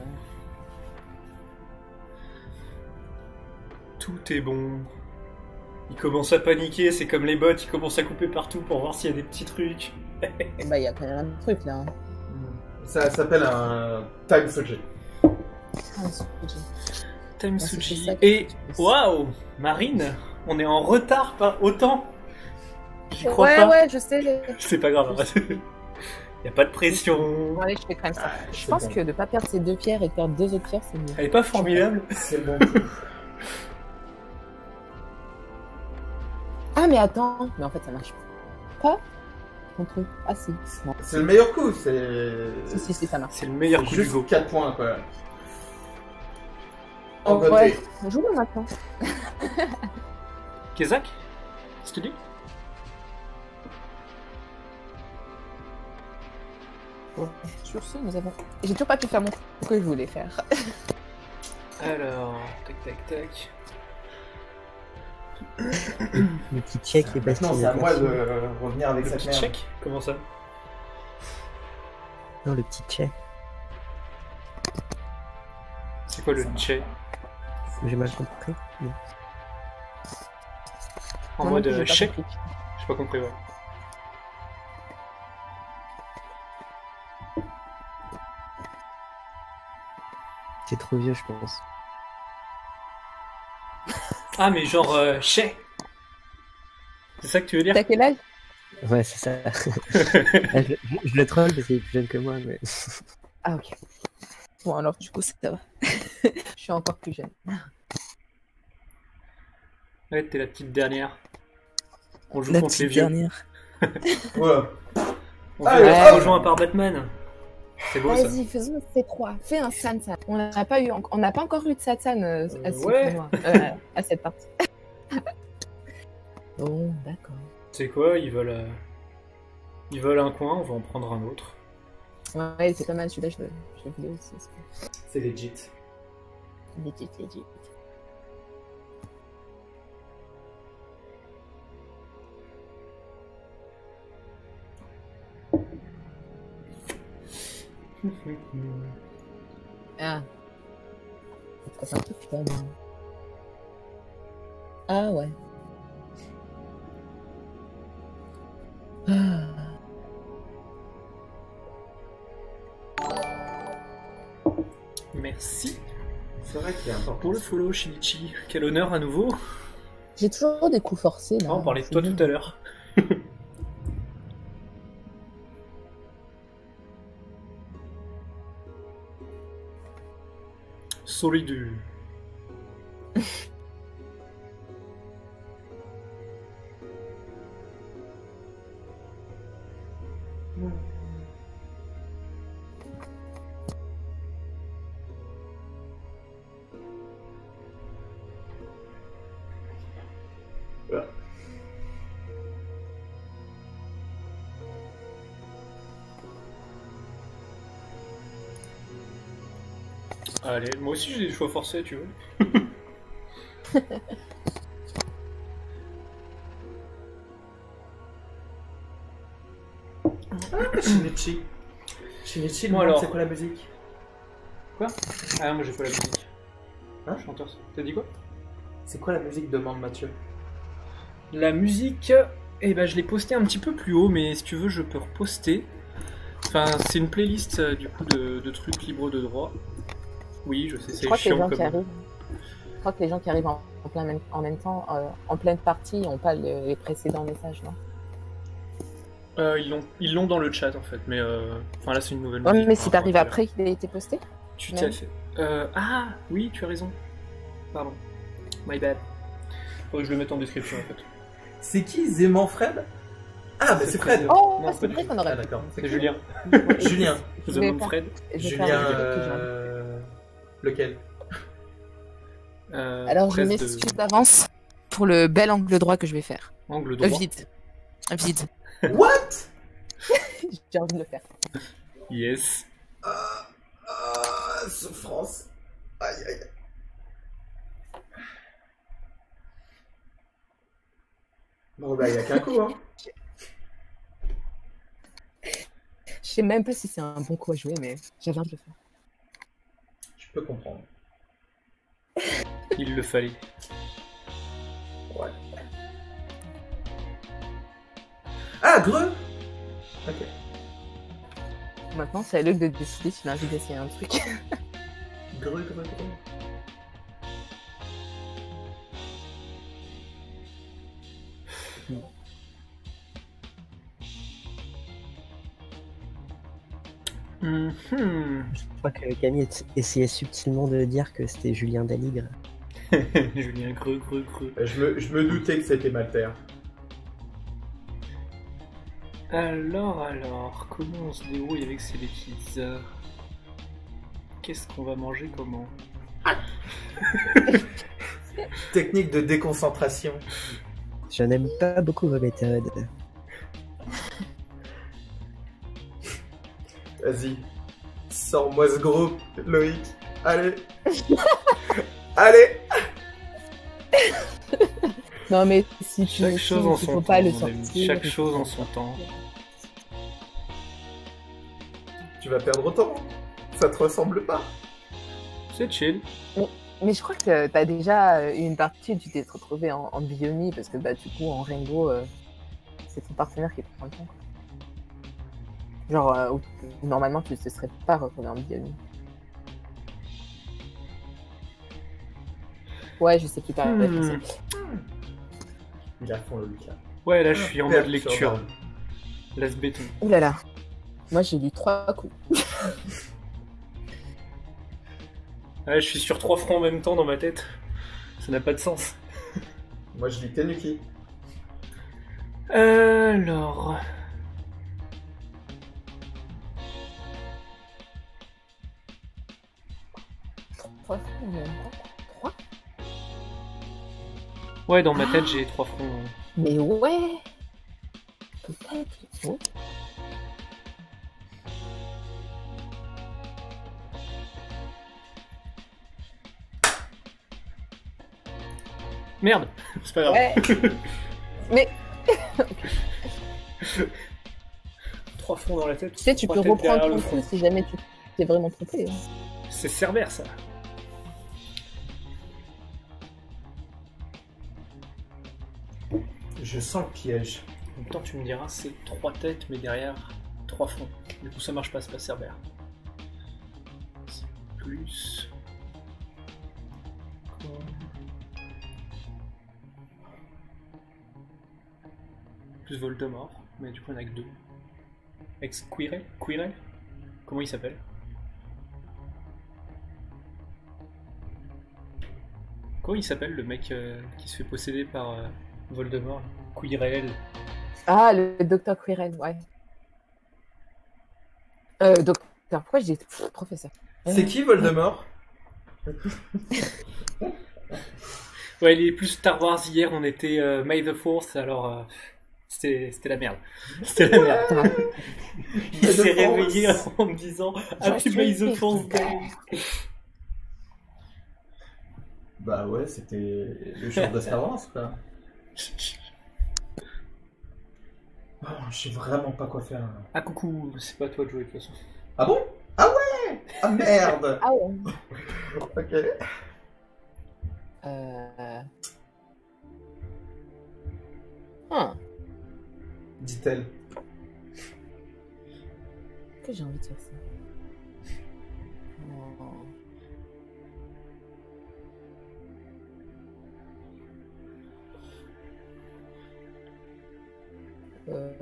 Tout est bon. Il commence à paniquer, c'est comme les bots, il commence à couper partout pour voir s'il y a des petits trucs. Bah, il y a plein de trucs là. Ça s'appelle un time subject. Ah, Suji. Time Ah, c'est Suji. ça que Et je- waouh, Marine, on est en retard, pas autant. J'y crois Ouais, pas. ouais, je sais. C'est pas grave. Y a pas de pression. Bon, allez, je fais quand même ça. Ah, je c'est pense bon. que de pas perdre ces deux pierres et de perdre deux autres pierres, c'est mieux. Elle est pas formidable. C'est bon. Ah, mais attends. Mais en fait, ça marche pas. Contre eux. Ah, si. Non. C'est le meilleur coup, c'est. Si, si, si, ça marche. C'est le meilleur C'est coup du juste go. quatre points, quoi. Oh, En côté. ouais. Joue-le maintenant. Kezak, je te dis. Ouais. Sur ce, nous avons. J'ai toujours pas pu faire mon truc que je voulais faire. Alors, tac tac tac. Le petit check est passé. Maintenant, c'est à moi de revenir avec Le cette petit merde. check. Comment ça? Non, le petit check. C'est quoi le Ça marche check? J'ai mal compris. Non. En Moi non mode plus, j'ai euh, pas check? compris. J'ai pas compris, ouais. C'est trop vieux, je pense. Ah, mais genre euh, chais. C'est ça que tu veux dire? T'as quel âge? Ouais, c'est ça. Ah, je, je- je le troll parce qu'il est plus jeune que moi, mais. Ah, ok. Bon, alors, du coup, ça va. Je suis encore plus jeune. Ouais, t'es la petite dernière. On joue La contre les petite vieux. dernière. Ouais. On Ah, veut ouais. être rejoint par Batman. C'est beau ça. Vas-y, faisons un C trois. Fais un Sansan. On n'a pas eu, on n'a pas encore eu de Satsan euh, à, Euh, ce ouais. tournoi, euh, à cette partie. Bon, d'accord. C'est quoi? Ils veulent, euh, ils veulent un coin, on va en prendre un autre. Ouais, c'est pas mal. Celui-là, je le, je le voulais aussi. c'est- C'est legit. Legit, legit. Ah. C'est un truc putain. de- Ah ouais. Ah. Merci C'est vrai qu'il est important. pour le follow, Shinichi. Quel honneur à nouveau. J'ai toujours des coups forcés là. Ah, on parlait de C'est toi bien. tout à l'heure. Solidu. Allez, moi aussi j'ai des choix forcés, tu veux. Shinichi. Shinichi, Bon, bon, alors. c'est quoi la musique? Ah, moi j'ai pas la musique. Hein? Chanteur. T'as dit quoi? C'est quoi la musique, demande Mathieu? La musique, eh ben je l'ai posté un petit peu plus haut, mais si tu veux, je peux reposter. Enfin, c'est une playlist euh, du coup de, de trucs libres de droit. Oui, je sais, Je c'est crois que les chiant gens comme. qui arrivent, je crois que les gens qui arrivent en, en plein même, en même temps, euh, en pleine partie, n'ont pas le- les précédents messages, non? Euh, ils l'ont, ils l'ont dans le chat en fait, mais euh... enfin là c'est une nouvelle Ouais, musique. mais par si rapport t'arrives à tout à après qu'il ait été posté. l'heure. Tu même. t'as fait. Euh... Ah oui, tu as raison. Pardon. My bad. Faudrait que je le mette en description en fait. C'est qui Zéman Fred? Ah, bah c'est Fred! Oh, Non, pas c'est du vrai tout. qu'on Ah, aurait. d'accord. C'est Julien. Julien. Je Je vais demande faire- Fred. je vais Julien. faire un vidéo que j'ai- Euh... Lequel? Euh, Alors je presse m'excuse de- d'avance pour le bel angle droit que je vais faire. Angle Euh, droit. vide. Vide. What? J'ai envie de le faire. Yes. Ah, ah, souffrance. Aïe, aïe. Bon, bah, il n'y a qu'un coup, hein. Je sais même pas si c'est un bon coup à jouer, mais j'avais envie de le faire. Je peux comprendre. Il le fallait. Ouais. Ah, Greux. Ok. Maintenant, c'est à Luc de décider s'il a envie d'essayer un truc. Greu, greu, greu. Mhm. Je crois que Camille est- essayait subtilement de dire que c'était Julien Daligre. Julien, creux, creux, creux. Je me, je me doutais que c'était Malter. Alors, alors, comment on se débrouille avec ces bêtises? Qu'est-ce qu'on va manger comment? Technique de déconcentration. Je n'aime pas beaucoup vos méthodes. Vas-y. Sors-moi ce groupe, Loïc. Allez. Allez. Non, mais si tu Chaque me chose filmes, en il son faut temps, pas le mon ami. sortir. Chaque chose en son temps. Tu vas perdre autant. Ça te ressemble pas. C'est chill. Mais je crois que t'as déjà eu une partie où tu t'es retrouvé en, en bionie parce que bah du coup en Ringo euh, c'est ton partenaire qui prend le temps. Quoi. Genre euh, où, normalement tu ne te serais pas retrouvé en bionie. Ouais, je sais plus ta Hmm. réponse. Il a fond Loïc là. Ouais, là je suis en mode Perturbant. lecture. Laisse béton. Ouh là là. Moi j'ai lu trois coups. Ouais, je suis sur trois fronts en même temps dans ma tête. Ça n'a pas de sens. Moi je lis Tenuki. Alors. Trois coups en même temps. Trois. Ouais, dans ma tête j'ai trois fronts. Mais ouais. Peut-être. Ouais. Merde, c'est pas grave. Ouais. Mais Trois fronts dans la tête. tu sais, tu trois peux têtes reprendre derrière ton le front. coup si jamais tu t'es vraiment trompé. hein. C'est Cerbère ça. Je sens le piège. En même temps, tu me diras, c'est trois têtes, mais derrière, trois fronts. Du coup, ça marche pas, c'est pas Cerbère. C'est plus. Plus Voldemort, mais du coup, on a que deux. Ex Quirrell Quirrell Comment il s'appelle? Comment il s'appelle le mec euh, qui se fait posséder par euh, Voldemort? Quirrell. Ah, le docteur Quirrell, ouais. Euh, docteur, pourquoi j'ai dit Pff, professeur? C'est qui Voldemort? Ouais, il est plus Star Wars. Hier, on était euh, May the Fourth, alors euh, c'était c'était la merde. C'était la merde. Il May the s'est Fourth. réveillé en me disant Happy May the Fourth Day. Bah ouais, c'était le jour de Star Wars quoi. Oh, je sais vraiment pas quoi faire. Ah coucou, c'est pas à toi de jouer de toute façon. Ah bon? Ah ouais? Ah merde. Ah ouais. Ok. Euh... Ah, Dit-elle. que j'ai envie de faire ça. Oh. Euh...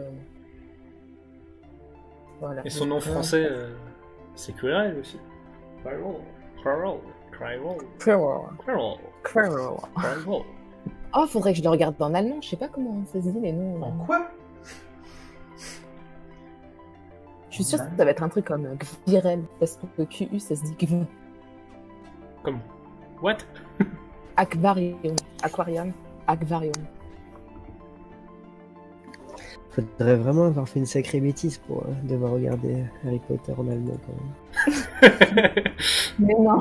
Voilà. Et son nom français, euh, c'est Quirrell aussi. Quirrell, Quirrell, Quirrell, Quirrell. Quirrell, Quirrell. Quirrell. Oh, faudrait que je le regarde en allemand. Je sais pas comment ça se dit les noms. En quoi? Je suis sûre que ça va être un truc comme Quirrell, parce que Q U ça se dit Gv. Comme What? Aquarium. Aquarium. Aquarium. Faudrait vraiment avoir fait une sacrée bêtise pour euh, devoir regarder Harry Potter en allemand quand même. Mais non.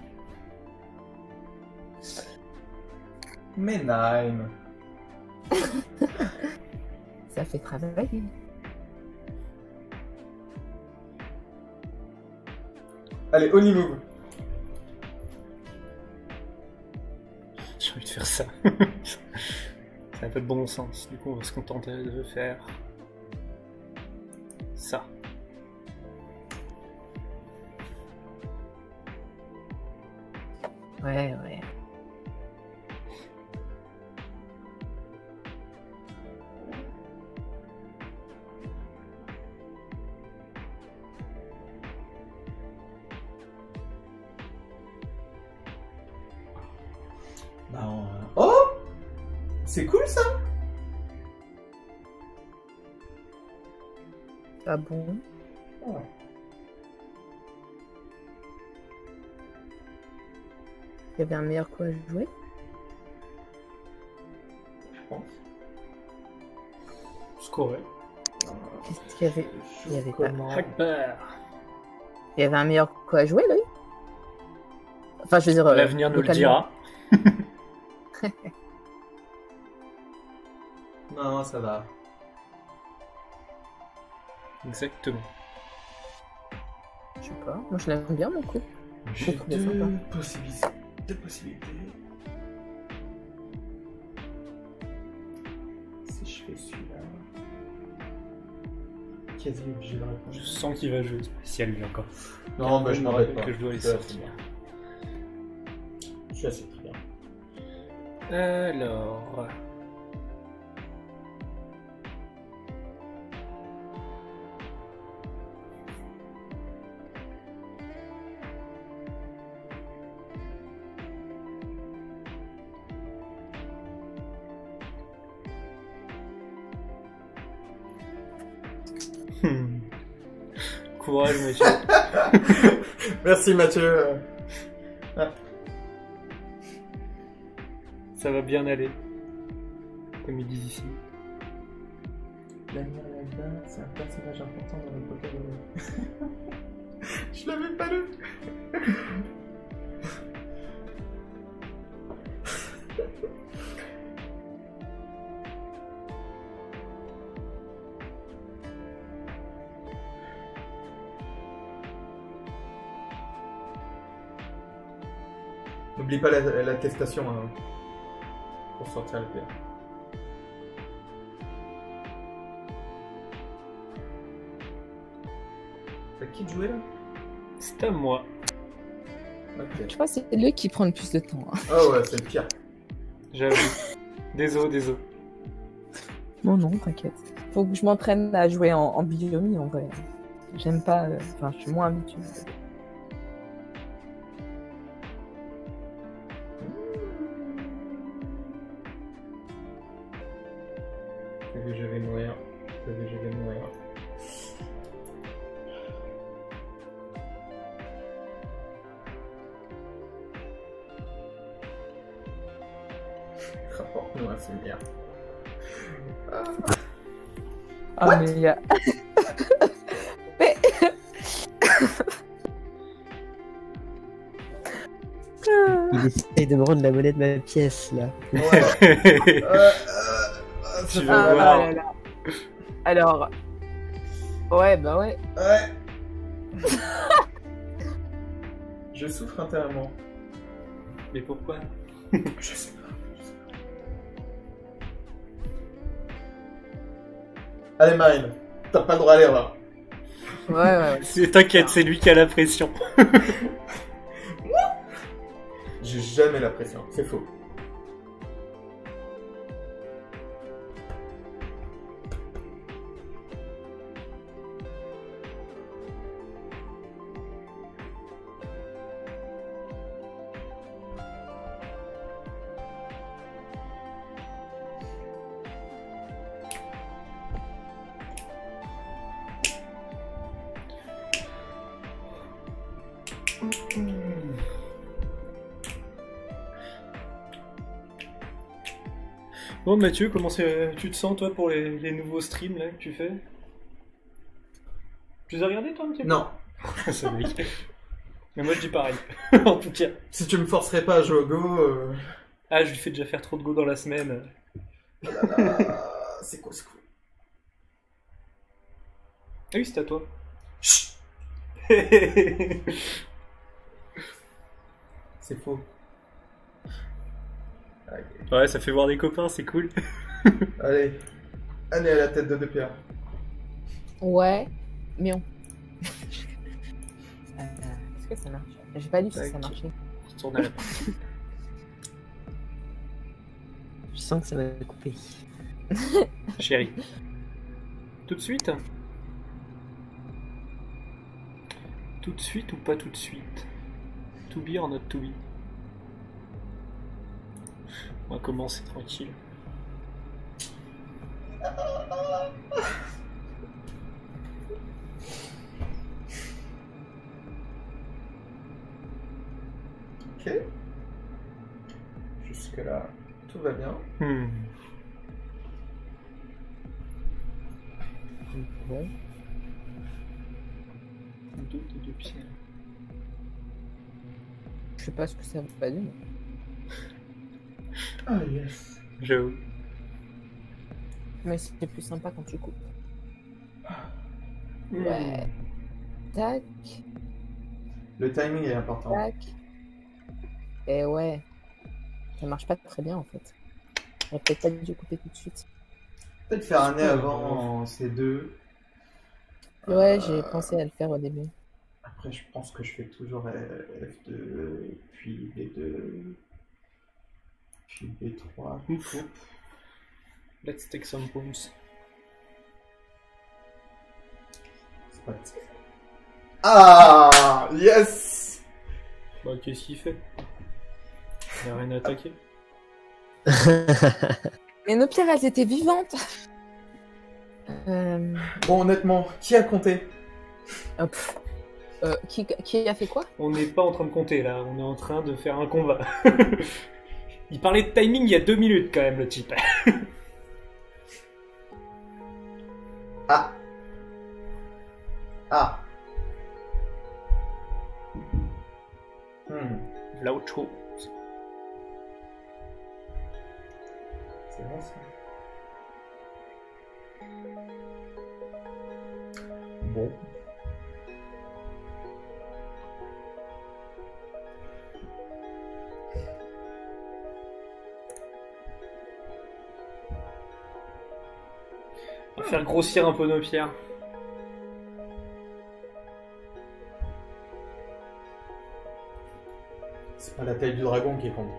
Menheim. Ça fait travailler. Allez, Onimove. J'ai envie de faire ça. Ça n'a pas de bon sens. Du coup, on va se contenter de faire ça. Ouais, ouais. Bah, on- Oh, c'est cool ça. Ah bon? Oh. Il y avait un meilleur coup à jouer? Je pense. Scoré. Qu'est-ce qu'il y avait? Il y avait pas. Comment... Akbar. Il y avait un meilleur coup à jouer, lui? Enfin, je veux dire. euh, L'avenir nous le localement. dira. Non, ça va. Exactement. Je sais pas. Moi, je l'aime bien, mon coup. J'ai Je trouve ça deux sympa. possibilités. Deux possibilités. Si je fais celui-là... Quasi obligé de répondre. Je sens qu'il va jouer spécial lui encore. Non, bah je me m'arrête pas. que je dois les C'est sortir. assez bien. Je suis assez très bien. Alors. Hmm. Courage, monsieur. Merci Mathieu. Ça va bien aller. Comme ils disent ici. L'ami Alba, c'est un personnage important dans le Pokémon. Je l'avais pas lu. N'oublie pas la- l'attestation hein, pour sortir le P A. C'est à qui de jouer là? C'est à moi. Ok. Je crois que c'est lui qui prend le plus de temps. hein. Ah ouais, c'est le pire. J'avoue. Désolé, désolé. Non, non, t'inquiète. Faut que je m'entraîne à jouer en, en biomie, en vrai. J'aime pas... euh, Enfin, je suis moins habituée. T'as vu, je vais mourir. T'as vu, je vais mourir. Rapporte-nous un souvenir. Ah, What? mais il y a... mais... Il essaye de me rendre la monnaie de ma pièce, là. Ouais. euh, euh, Tu ça vas Ah, fait- voir. là, là. Alors... Ouais, bah ouais. Ouais. Je souffre intérieurement. Mais pourquoi? Je sais pas. Allez Marine, t'as pas le droit à l'erreur. Ouais, ouais, ouais. C'est- T'inquiète, c'est lui qui a la pression. J'ai jamais la pression, c'est faux. Bon Mathieu, comment c'est- tu te sens toi pour les, les nouveaux streams là que tu fais? Tu les as regardés toi un petit peu? Non. C'est vrai. Mais moi je dis pareil. En tout cas. Si tu me forcerais pas à jouer au Go, euh... Ah, je lui fais déjà faire trop de go dans la semaine. oh là là, c'est quoi ce coup? Ah oui, c'est à toi. Chut, c'est faux. Ok. Ouais, ça fait voir des copains, c'est cool. Allez, Anne est à la tête de deux pierres. Ouais, mais on... Euh, Est-ce que ça marche? J'ai pas lu si ça Ok. marchait. retourne à la partie. Je sens que ça va couper. Chérie. Tout de suite? Tout de suite ou pas tout de suite? To be or not to be? On va commencer tranquille. Ok. Jusque-là, tout va bien. Hmm. Ouais. Deux de deux pieds. Je sais pas ce que ça veut pas dire. Ah yes. J'avoue. Mais c'est plus sympa quand tu coupes. Hmm. Ouais. Tac, Le timing est important. tac. Et ouais. Ça marche pas très bien en fait. J'aurais peut-être pas dû couper tout de suite. Peut-être faire un nez avant ces deux. Ouais, Euh, j'ai pensé à le faire au début. Après, je pense que je fais toujours F deux, puis B deux, puis B trois. Ouf. Let's take some points. C'est pas petit. Ah yes. Bah, qu'est-ce qu'il fait? Il a rien à attaquer. Mais nos pierres, elles étaient vivantes. Euh... Bon, honnêtement, qui a compté? oh, pff. Euh, qui, qui a fait quoi? On n'est pas en train de compter là, on est en train de faire un combat. Il parlait de timing il y a deux minutes quand même, le type. Ah. Ah. Hmm. Vlaucho. C'est bon ça. Bon. On va faire grossir un peu nos pierres. C'est pas la taille du dragon qui compte.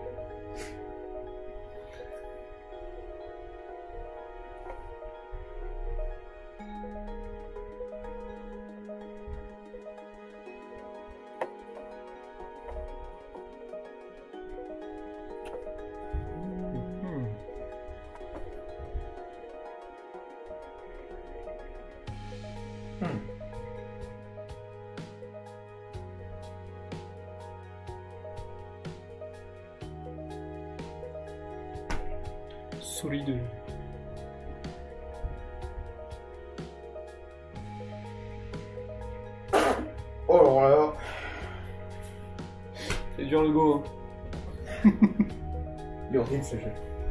Hmm. Hmm. Solide. Oh là là. C'est dur le go. Hein. Il est horrible ce jeu.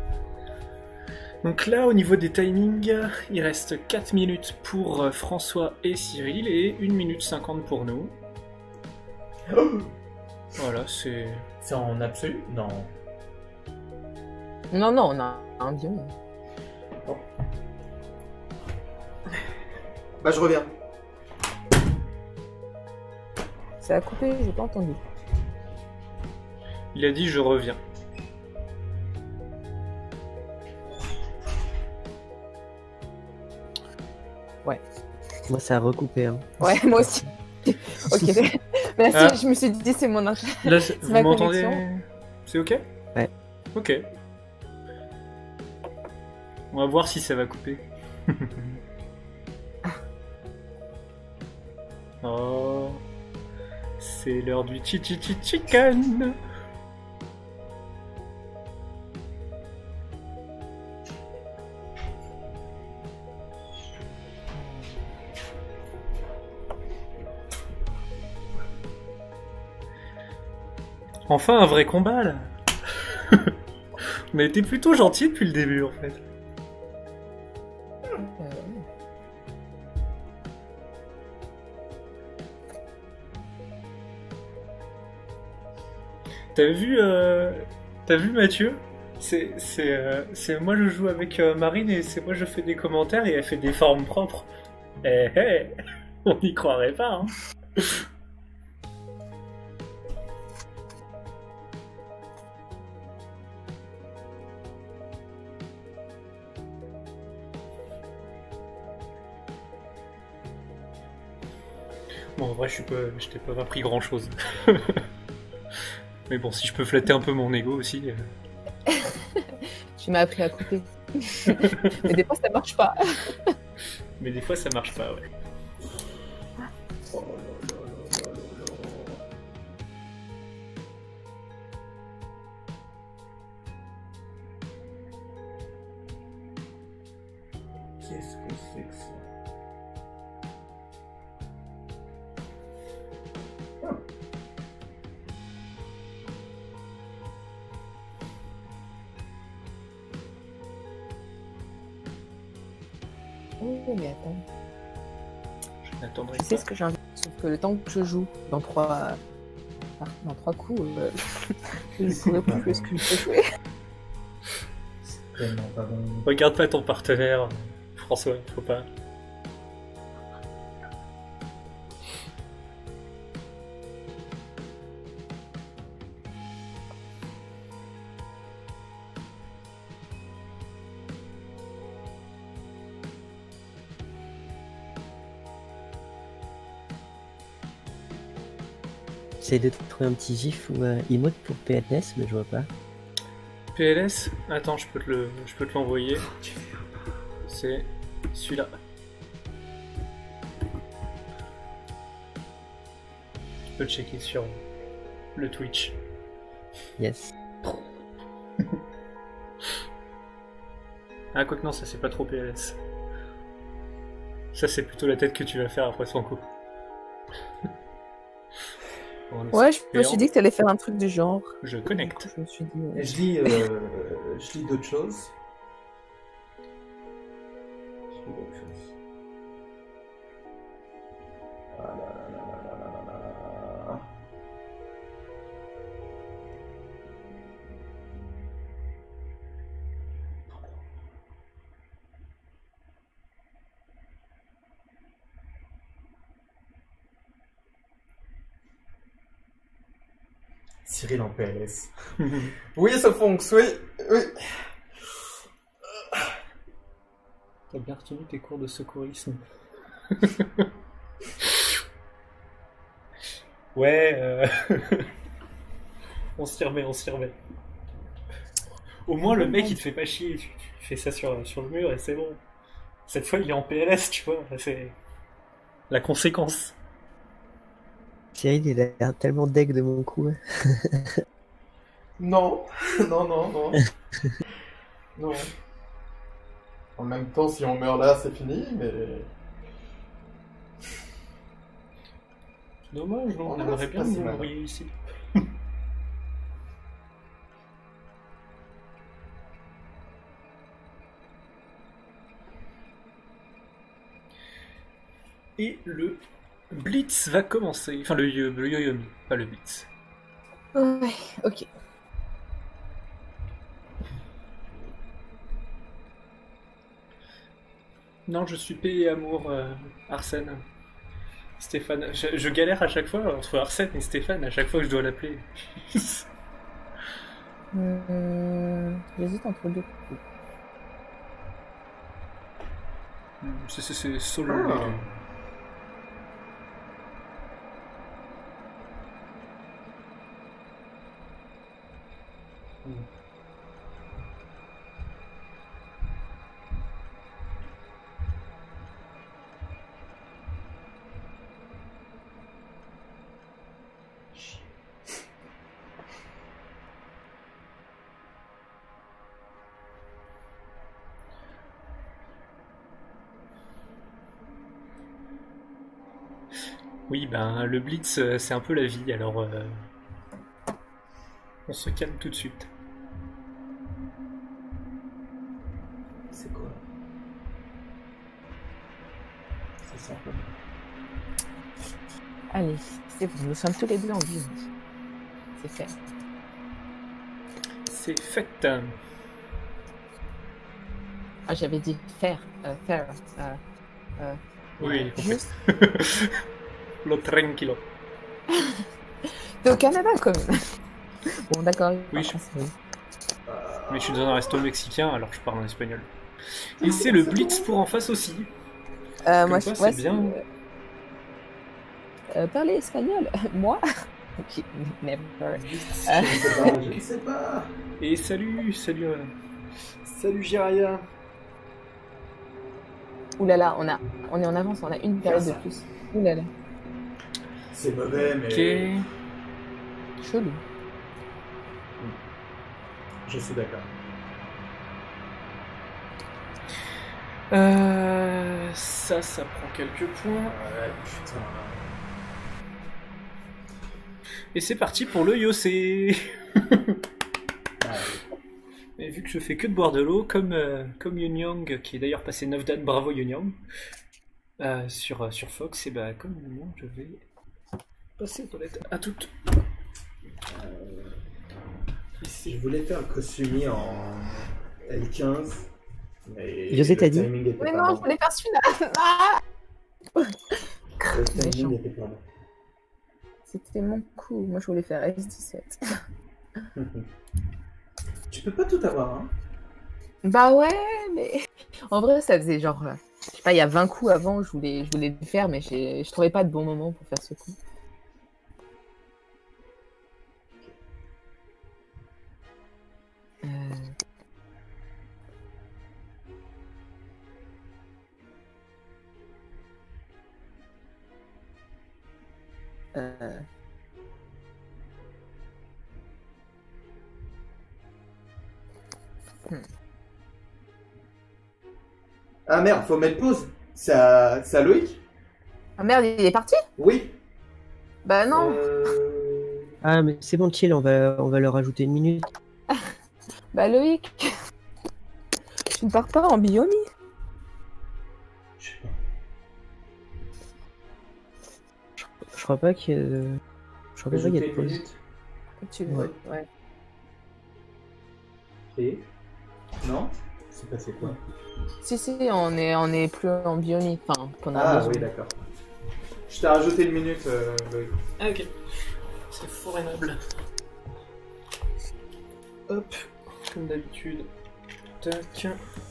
Donc là, au niveau des timings, il reste quatre minutes pour euh, François et Cyril et une minute cinquante pour nous. Voilà, c'est... C'est en absolu? Non. Non, non, on a un biome. Bah je reviens. Ça a coupé, j'ai pas entendu. Il a dit je reviens. Moi, ça a recoupé. Hein. Ouais, moi aussi. Ok. Merci, Ah. je me suis dit, c'est mon int- Là, c'est- vous ma m'entendez? connexion. C'est ok? Ouais. Ok. On va voir si ça va couper. Oh, c'est l'heure du chi chi chi chicken. Enfin un vrai combat là. On a été plutôt gentil depuis le début en fait. Euh, T'as vu, euh... t'as vu Mathieu? C'est, c'est, euh... c'est moi je joue avec euh, Marine et c'est moi je fais des commentaires et elle fait des formes propres. Eh eh, on n'y croirait pas hein. Bon, en vrai, je suis pas, je t'ai pas appris grand chose. Mais bon, si je peux flatter un peu mon ego aussi. euh. Tu m'as appris à couper. Mais des fois, ça marche pas. Mais des fois, ça marche pas, ouais. Oh là là là là là là. Qu'est-ce que c'est que ça? Oh, mais attends. Je n'attendrai Tu sais pas. ce que j'ai envie. Sauf que le temps que je joue dans trois, dans trois coups, euh, je ne pourrais plus jouer ce que je peux jouer. C'est tellement pas bon. Regarde pas ton partenaire, François, faut pas. J'essaie de trouver un petit gif ou un emote pour P N S, mais je vois pas. P L S? Attends, je peux te le, je peux te l'envoyer. C'est celui-là. Tu peux le checker sur le Twitch. Yes. Ah, quoique non, ça c'est pas trop P L S. Ça c'est plutôt la tête que tu vas faire après son coup. En Ouais, je me espérant, suis dit que tu allais faire un truc du genre. Je Du coup, connecte. je me suis dit. Et euh, je lis, euh, je lis d'autres choses. Je lis d'autres choses. Ah là là là là là là là là. Cyril en P L S. Oui, ça fonctionne, oui, oui. T'as bien retenu tes cours de secourisme. Ouais, euh... on s'y remet, on s'y remet. Au moins le mec il te fait pas chier, tu, tu fais ça sur, sur le mur et c'est bon. Cette fois il est en P L S, tu vois, c'est la conséquence. Cyril, il a l'air tellement deg de mon coup. hein. Non, non, non, non. Non. En même temps, si on meurt là, c'est fini, mais... Dommage, non, on Ah, aimerait c'est bien pas que si vous mal. mouriez ici. Et le Blitz va commencer. Enfin, le, yo- le Yo-Yomi, pas le Blitz. Ouais, ok. Non, je suis paix et amour, euh, Arsène. Stéphane. Je, je galère à chaque fois entre Arsène et Stéphane, à chaque fois que je dois l'appeler. Hum, J'hésite entre deux. C'est c'est- c'est solo. Ah. les deux. Oui, ben le Blitz, euh, c'est un peu la vie, alors euh, on se calme tout de suite. C'est quoi? C'est simple. Allez, c'est bon, nous sommes tous les deux en vie. C'est fait. C'est fait. Ah, j'avais dit faire, euh, faire. Euh, euh, Oui, juste. lo tranquilo. T'es au Canada quand même. Bon, d'accord. Oui, par je- contre, oui. Mais je suis dans un resto mexicain, alors je parle en espagnol. Et c'est le Blitz pour en face aussi. Euh, Comme moi, quoi, je ouais, c'est bien. euh, Euh, parler espagnol? Moi? Ok, never. Je ne sais pas, je ne sais pas. Et salut, salut, euh, salut Jiraya. Ouh là là, on, a, on est en avance, on a une période de ça. plus. Ouh là là, C'est mauvais, mais Ok. chelou. je suis d'accord. Euh, ça, ça prend quelques points. Ouais, putain. Et c'est parti pour le Yossé. Ah, Et vu que je fais que de boire de l'eau, comme, euh, comme Yun Yang, qui est d'ailleurs passé neuf dates, bravo Yun Yang, euh, sur, euh, sur Fox, et bah comme Yun Yang, je vais passer aux toilettes à toutes. je voulais faire le costumier en L quinze, mais José, le t'as dit timing était Mais pas non, bon. je voulais faire celui-là. Ah, Le timing Méchant. était pas bon. c'était mon coup. Moi, je voulais faire S dix-sept. Tu peux pas tout avoir, hein. Bah ouais, mais en vrai, ça faisait genre, euh, je sais pas, il y a vingt coups avant, je voulais, je voulais le faire, mais j'ai- je trouvais pas de bon moment pour faire ce coup. Euh, euh, Ah merde, faut mettre pause. C'est à, c'est à Loïc? Ah merde, il est parti? Oui. Bah non. Euh... Ah, mais c'est bon, chill, on va, on va leur rajouter une minute. Bah Loïc, tu ne pars pas en biomie? Je sais pas. Je crois pas qu'il y ait de... Je crois pas qu'il y ait Ajouter de une pause. minute. Tu Ouais. ouais. Et Non? C'est passé quoi? Si si, on est, on est plus en biomie, enfin, qu'on a Ah besoin. oui, d'accord. Je t'ai rajouté une minute, euh, Loïc. Ah ok, c'est fort aimable. Hop, comme d'habitude. Tac.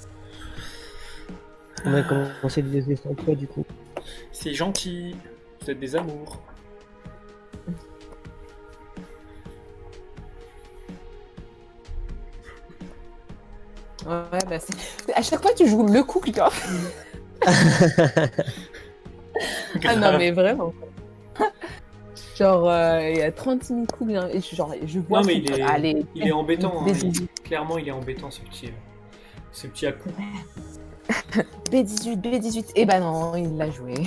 On va commencer le deuxième sans toi, du coup. C'est gentil, vous êtes des amours. Ouais, bah c'est... À chaque fois, tu joues le coup, genre. Ah non, mais vraiment. Genre, euh, il y a trente-six mille coups, bien, et je, genre, je vois... Non mais tout- il est, Allez, il est embêtant, hein. B Il- dix-huit, clairement il est embêtant ce petit, ce petit à coup. B dix-huit, B dix-huit. Eh ben non, il l'a joué.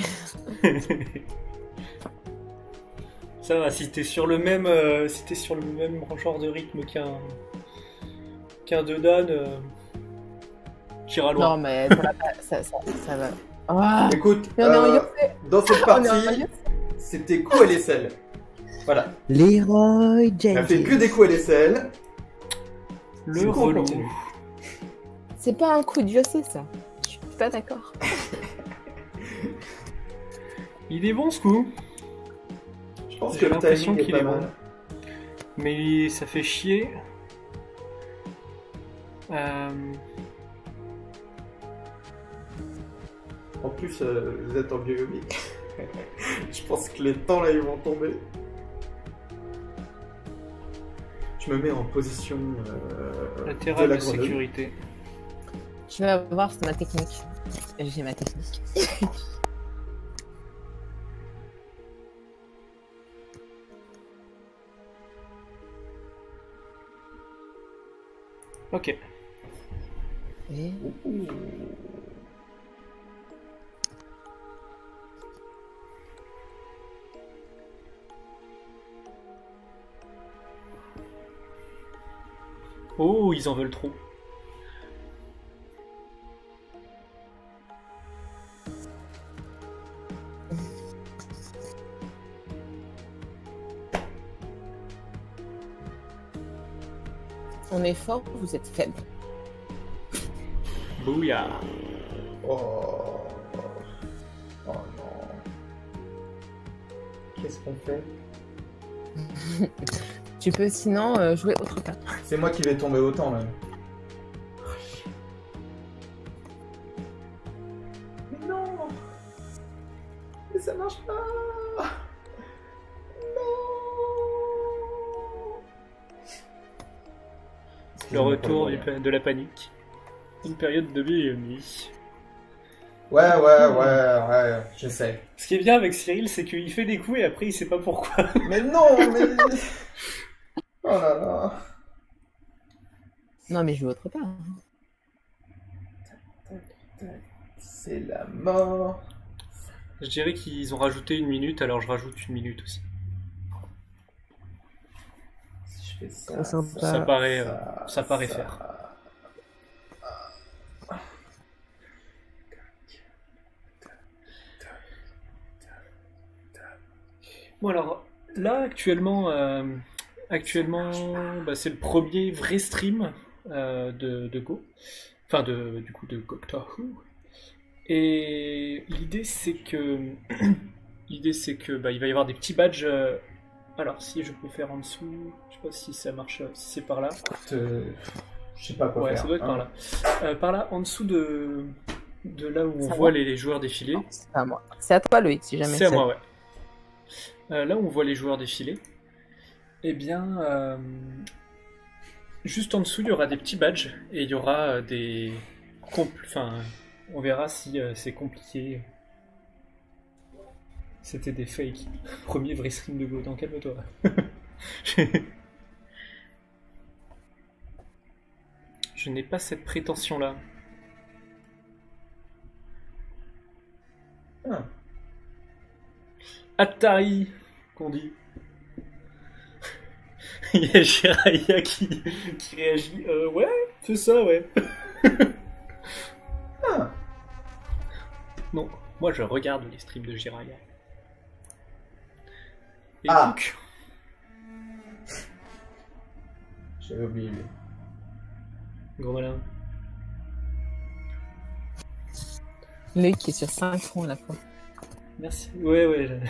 Ça va, si t'es sur le même, euh, si t'es sur le même genre de rythme qu'un, qu'un de Dan, euh, t'iras loin. Non, mais ça va pas, ça, ça, ça va. Ah, Écoute, mais on est en euh, Yossé. dans cette On est en partie, Yossé. c'était coups à l'aisselle. Voilà. Leroy Elle a fait Jenkins. que des coups à l'aisselle. Le C'est con, relou. continue. C'est pas un coup de Yossé, ça. Je suis pas d'accord. Il est bon ce coup, Je pense que j'ai le l'impression timing est qu'il pas est bon. mal. Mais ça fait chier. Euh, En plus, euh, vous êtes en biomie. Je pense que les temps là ils vont tomber. Je me mets en position euh, Latéral de la de grenouille. sécurité. Tu vas voir, c'est ma technique. J'ai ma technique. Ok. Et... Oh, ils en veulent trop. On est fort, vous êtes faible. Bouya. Oh. Oh non. Qu'est-ce qu'on fait? Tu peux sinon euh, jouer autre carte. C'est moi qui vais tomber autant là. Mais non. Mais ça marche pas. Le retour du pa- de la panique. Une période de nuit. Ouais, ouais, ouais, ouais, j'essaie. Ce qui est bien avec Cyril, c'est qu'il fait des coups et après il sait pas pourquoi. Mais non, mais... Oh là là. Non, mais je vais autre part. C'est la mort. Je dirais qu'ils ont rajouté une minute, alors je rajoute une minute aussi. Si je fais ça, Trop sympa. Ça paraît, euh, ça, ça paraît ça. faire. Bon alors, là actuellement, euh, actuellement, bah, c'est le premier vrai stream euh, de, de Go, enfin de, du coup de Doctor Who. Et l'idée c'est que, l'idée c'est que bah, il va y avoir des petits badges. euh, Alors si je peux faire en dessous, je sais pas si ça marche, si c'est par là. Euh, Je sais pas quoi Ouais, faire. ça doit être hein. par là. Euh, par là, en dessous de, de là où on Ça voit va les, les joueurs défiler. C'est à moi. C'est à toi, Loïc, si jamais. C'est à moi, ouais. Euh, là où on voit les joueurs défiler, eh bien, euh, juste en dessous, il y aura des petits badges et il y aura euh, des... compl- Enfin, on verra si euh, c'est compliqué. C'était des fakes. Premier vrai stream de Go, donc calme-toi. Je n'ai pas cette prétention-là. Ah. Atari, qu'on dit. Il y a Jiraya qui, qui réagit. Euh, ouais, c'est ça, ouais. Ah. Non, moi je regarde les streams de Jiraya. Et Ah. donc, J'avais oublié lui. gros malin. Loïc qui est sur cinq fronts à la fois. Merci. Ouais, ouais. je-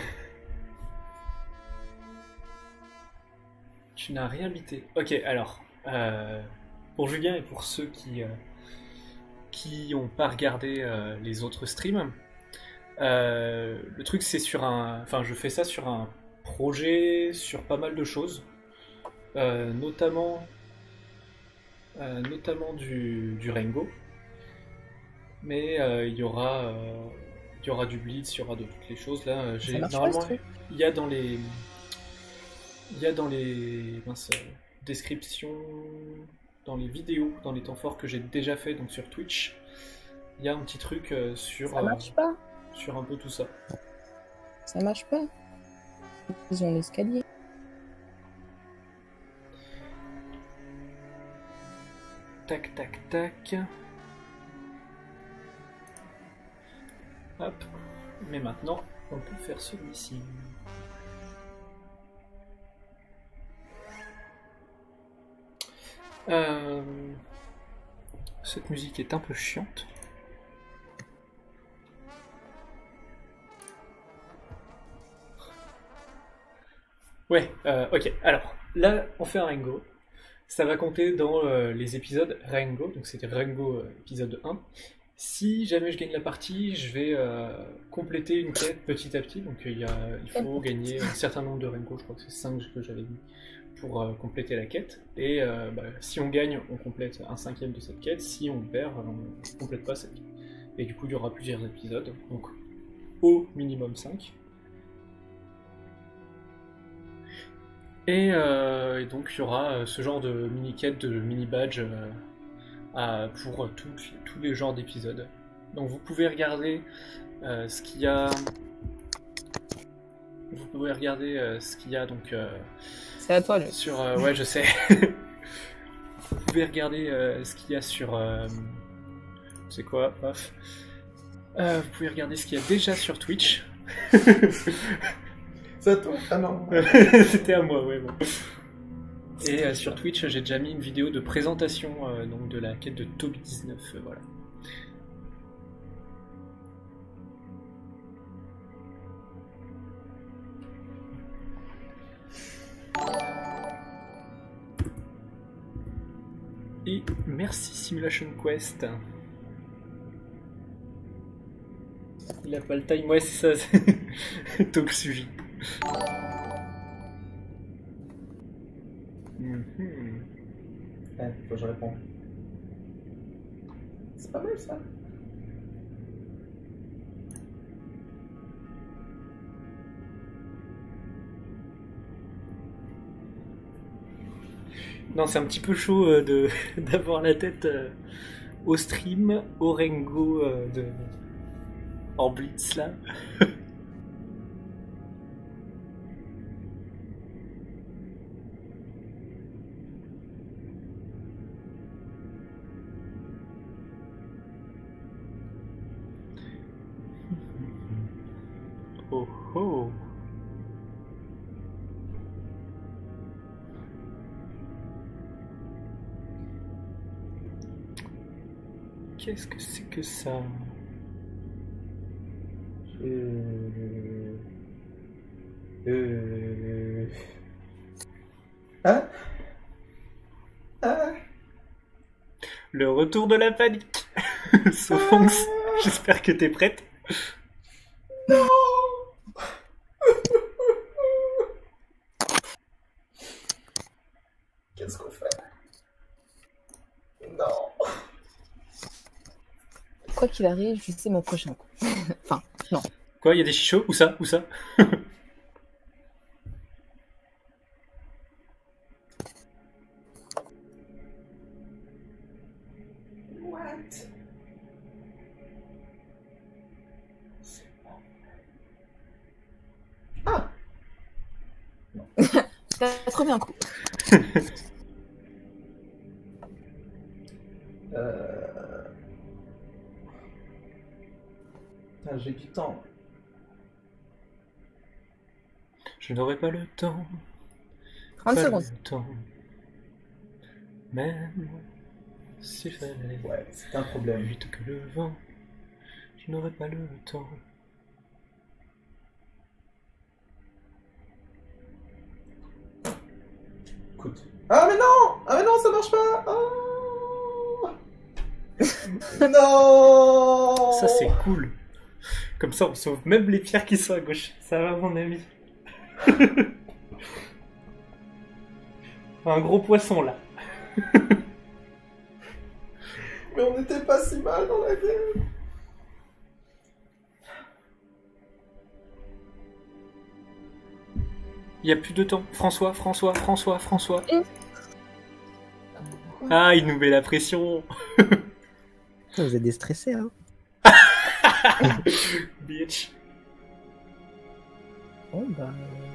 Tu n'as rien bité. Ok, alors. euh, pour Julien et pour ceux qui euh, qui n'ont pas regardé euh, les autres streams, euh, le truc c'est sur un. Enfin, je fais ça sur un projet, sur pas mal de choses. Euh, notamment. euh, notamment du, du Rengo. Mais euh, il y aura. euh, il y aura du Blitz, il y aura de toutes les choses. Là, euh, j'ai Ça marche pas, normalement, ce truc il y a dans les, il y a dans les mince, euh, descriptions, dans les vidéos, dans les temps forts que j'ai déjà fait donc sur Twitch, il y a un petit truc euh, sur, Ça euh, marche pas. sur un peu tout ça. Ça marche pas. Ils ont l'escalier. Tac, tac, tac. Hop. Mais maintenant, on peut faire celui-ci. Euh, Cette musique est un peu chiante. Ouais, euh, ok. Alors, là, on fait un Rengo. Ça va compter dans euh, les épisodes Rengo. Donc, c'était Rengo euh, épisode un. Si jamais je gagne la partie, je vais euh, compléter une quête petit à petit. Donc, il, y a, il faut gagner un certain nombre de Rengo. Je crois que c'est cinq que j'avais mis pour euh, compléter la quête. Et euh, bah, si on gagne, on complète un cinquième de cette quête. Si on perd, on ne complète pas cette quête. Et du coup, il y aura plusieurs épisodes. Donc, au minimum cinq. Et, euh, et donc il y aura euh, ce genre de mini-quête, de mini-badge euh, à- pour euh, toutes- tous les genres d'épisodes. Donc vous pouvez regarder euh, ce qu'il y a. Vous pouvez regarder euh, ce qu'il y a donc euh, C'est à toi, Loïc. sur. euh, ouais, je sais. Vous pouvez regarder euh, ce qu'il y a sur. euh, C'est quoi, paf. Euh, vous pouvez regarder ce qu'il y a déjà sur Twitch. C'est à toi. Ah non. C'était à moi, ouais. Bon. Et euh, sur Twitch, j'ai déjà mis une vidéo de présentation euh, donc de la quête de Toby dix-neuf. euh, voilà. Et merci Simulation Quest. Il a pas le time, ouais, c'est ça. c'est- Toksuji. Mhm. Ouais, faut que je réponds. C'est pas mal ça. Non, c'est un petit peu chaud euh, de d'avoir la tête euh, au stream, au Rengo euh, de... en blitz là. Oh oh. Qu'est-ce que c'est que ça? Euh... Euh... Hein? Hein? Le retour de la panique. Sophox, j'espère que t'es prête. Non. Qu'est-ce qu'on fait? Non. Quoi qu'il arrive, je sais mon prochain coup. Enfin, non. Quoi, il y a des chichots? Où ça? Où ça? What? C'est pas vrai. Ah! T'as trouvé un coup. euh... Putain, j'ai du temps. Je n'aurai pas le temps. trente pas secondes. le temps. Même s'il fallait Ouais, c'est un problème. vite que le vent, je n'aurai pas le temps. Écoute. Ah mais non! Ah mais non, ça marche pas! Oh non! Ça c'est cool. Comme ça on sauve même les pierres qui sont à gauche. Ça va mon ami. Un gros poisson là. Mais on n'était pas si mal dans la game. Il n'y a plus de temps. François, François, François, François. Et... Ah, il nous met la pression. Vous êtes déstressé, hein? Bitch. Bon, bah.